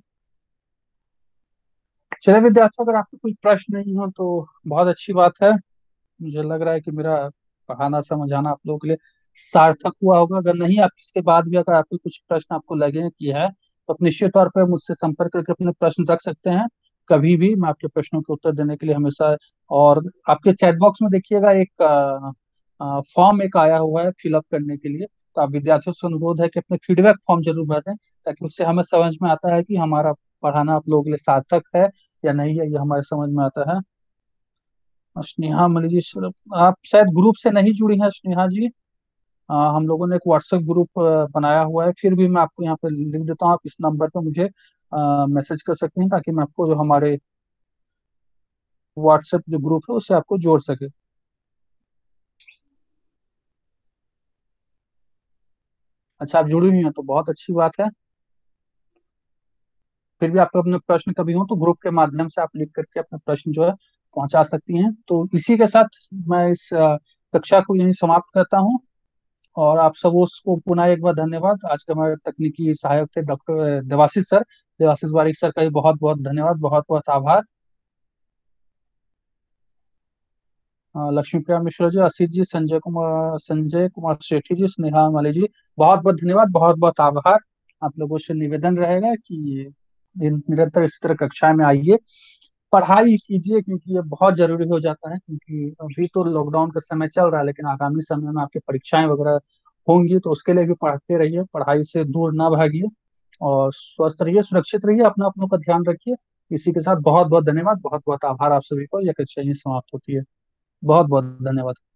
चलिए विद्यार्थियों, अगर आपके कोई प्रश्न नहीं हो तो बहुत अच्छी बात है। मुझे लग रहा है कि मेरा पढ़ाना समझाना आप लोगों के लिए सार्थक हुआ होगा। अगर नहीं, आप इसके बाद भी अगर आपके कुछ प्रश्न आपको लगे कि है, तो आप निश्चित तौर पर मुझसे संपर्क करके अपने प्रश्न रख सकते हैं। कभी भी मैं आपके प्रश्नों के उत्तर देने के लिए हमेशा। और आपके चैट बॉक्स में देखिएगा एक फॉर्म एक आया हुआ है फिलअप करने के लिए। तो आप विद्यार्थियों से अनुरोध है कि अपने फीडबैक फॉर्म जरूर भरें, ताकि उससे हमें समझ में आता है कि हमारा पढ़ाना आप लोगों के लिए सार्थक है या नहीं है, ये हमारे समझ में आता है। स्नेहा मणि जी, सर, आप शायद ग्रुप से नहीं जुड़ी हैं स्नेहा जी। अ, हम लोगों ने एक व्हाट्सएप ग्रुप अ, बनाया हुआ है, फिर भी मैं आपको यहाँ पे लिख देता हूँ। आप इस नंबर पे मुझे मैसेज कर सकते हैं, ताकि मैं आपको जो हमारे व्हाट्सएप जो ग्रुप है उससे आपको जोड़ सके। अच्छा, आप जुड़ी हुई हैं तो बहुत अच्छी बात है। फिर भी आपको अपने प्रश्न कभी हो तो ग्रुप के माध्यम से आप लिख करके अपने प्रश्न जो है पहुंचा सकती हैं। तो इसी के साथ मैं इस अ, कक्षा को यहीं समाप्त करता हूँ। और आप सब उसको पुनः एक बार धन्यवाद। आज के हमारे तकनीकी सहायक थे doctor Debashish sir, Debashish Barik sir का भी बहुत बहुत धन्यवाद, बहुत बहुत आभार। अ, लक्ष्मी प्रिया मिश्रा जी, असित जी, संजय कुमार संजय कुमार सेठी जी, स्नेहा माली जी, बहुत बहुत धन्यवाद, बहुत बहुत आभार। आप लोगों से निवेदन रहेगा कि इन- निरंतर इस तरह कक्षाएं में आइए, पढ़ाई कीजिए, क्योंकि ये बहुत जरूरी हो जाता है। क्योंकि अभी तो लॉकडाउन का समय चल रहा है, लेकिन आगामी समय में आपकी परीक्षाएं वगैरह होंगी, तो उसके लिए भी पढ़ते रहिए, पढ़ाई से दूर ना भागिए। और स्वस्थ रहिए, सुरक्षित रहिए, अपना अपनों का ध्यान रखिए। इसी के साथ बहुत बहुत धन्यवाद, बहुत बहुत आभार आप सभी को। यह कक्षा यहीं समाप्त होती है। बहुत बहुत धन्यवाद।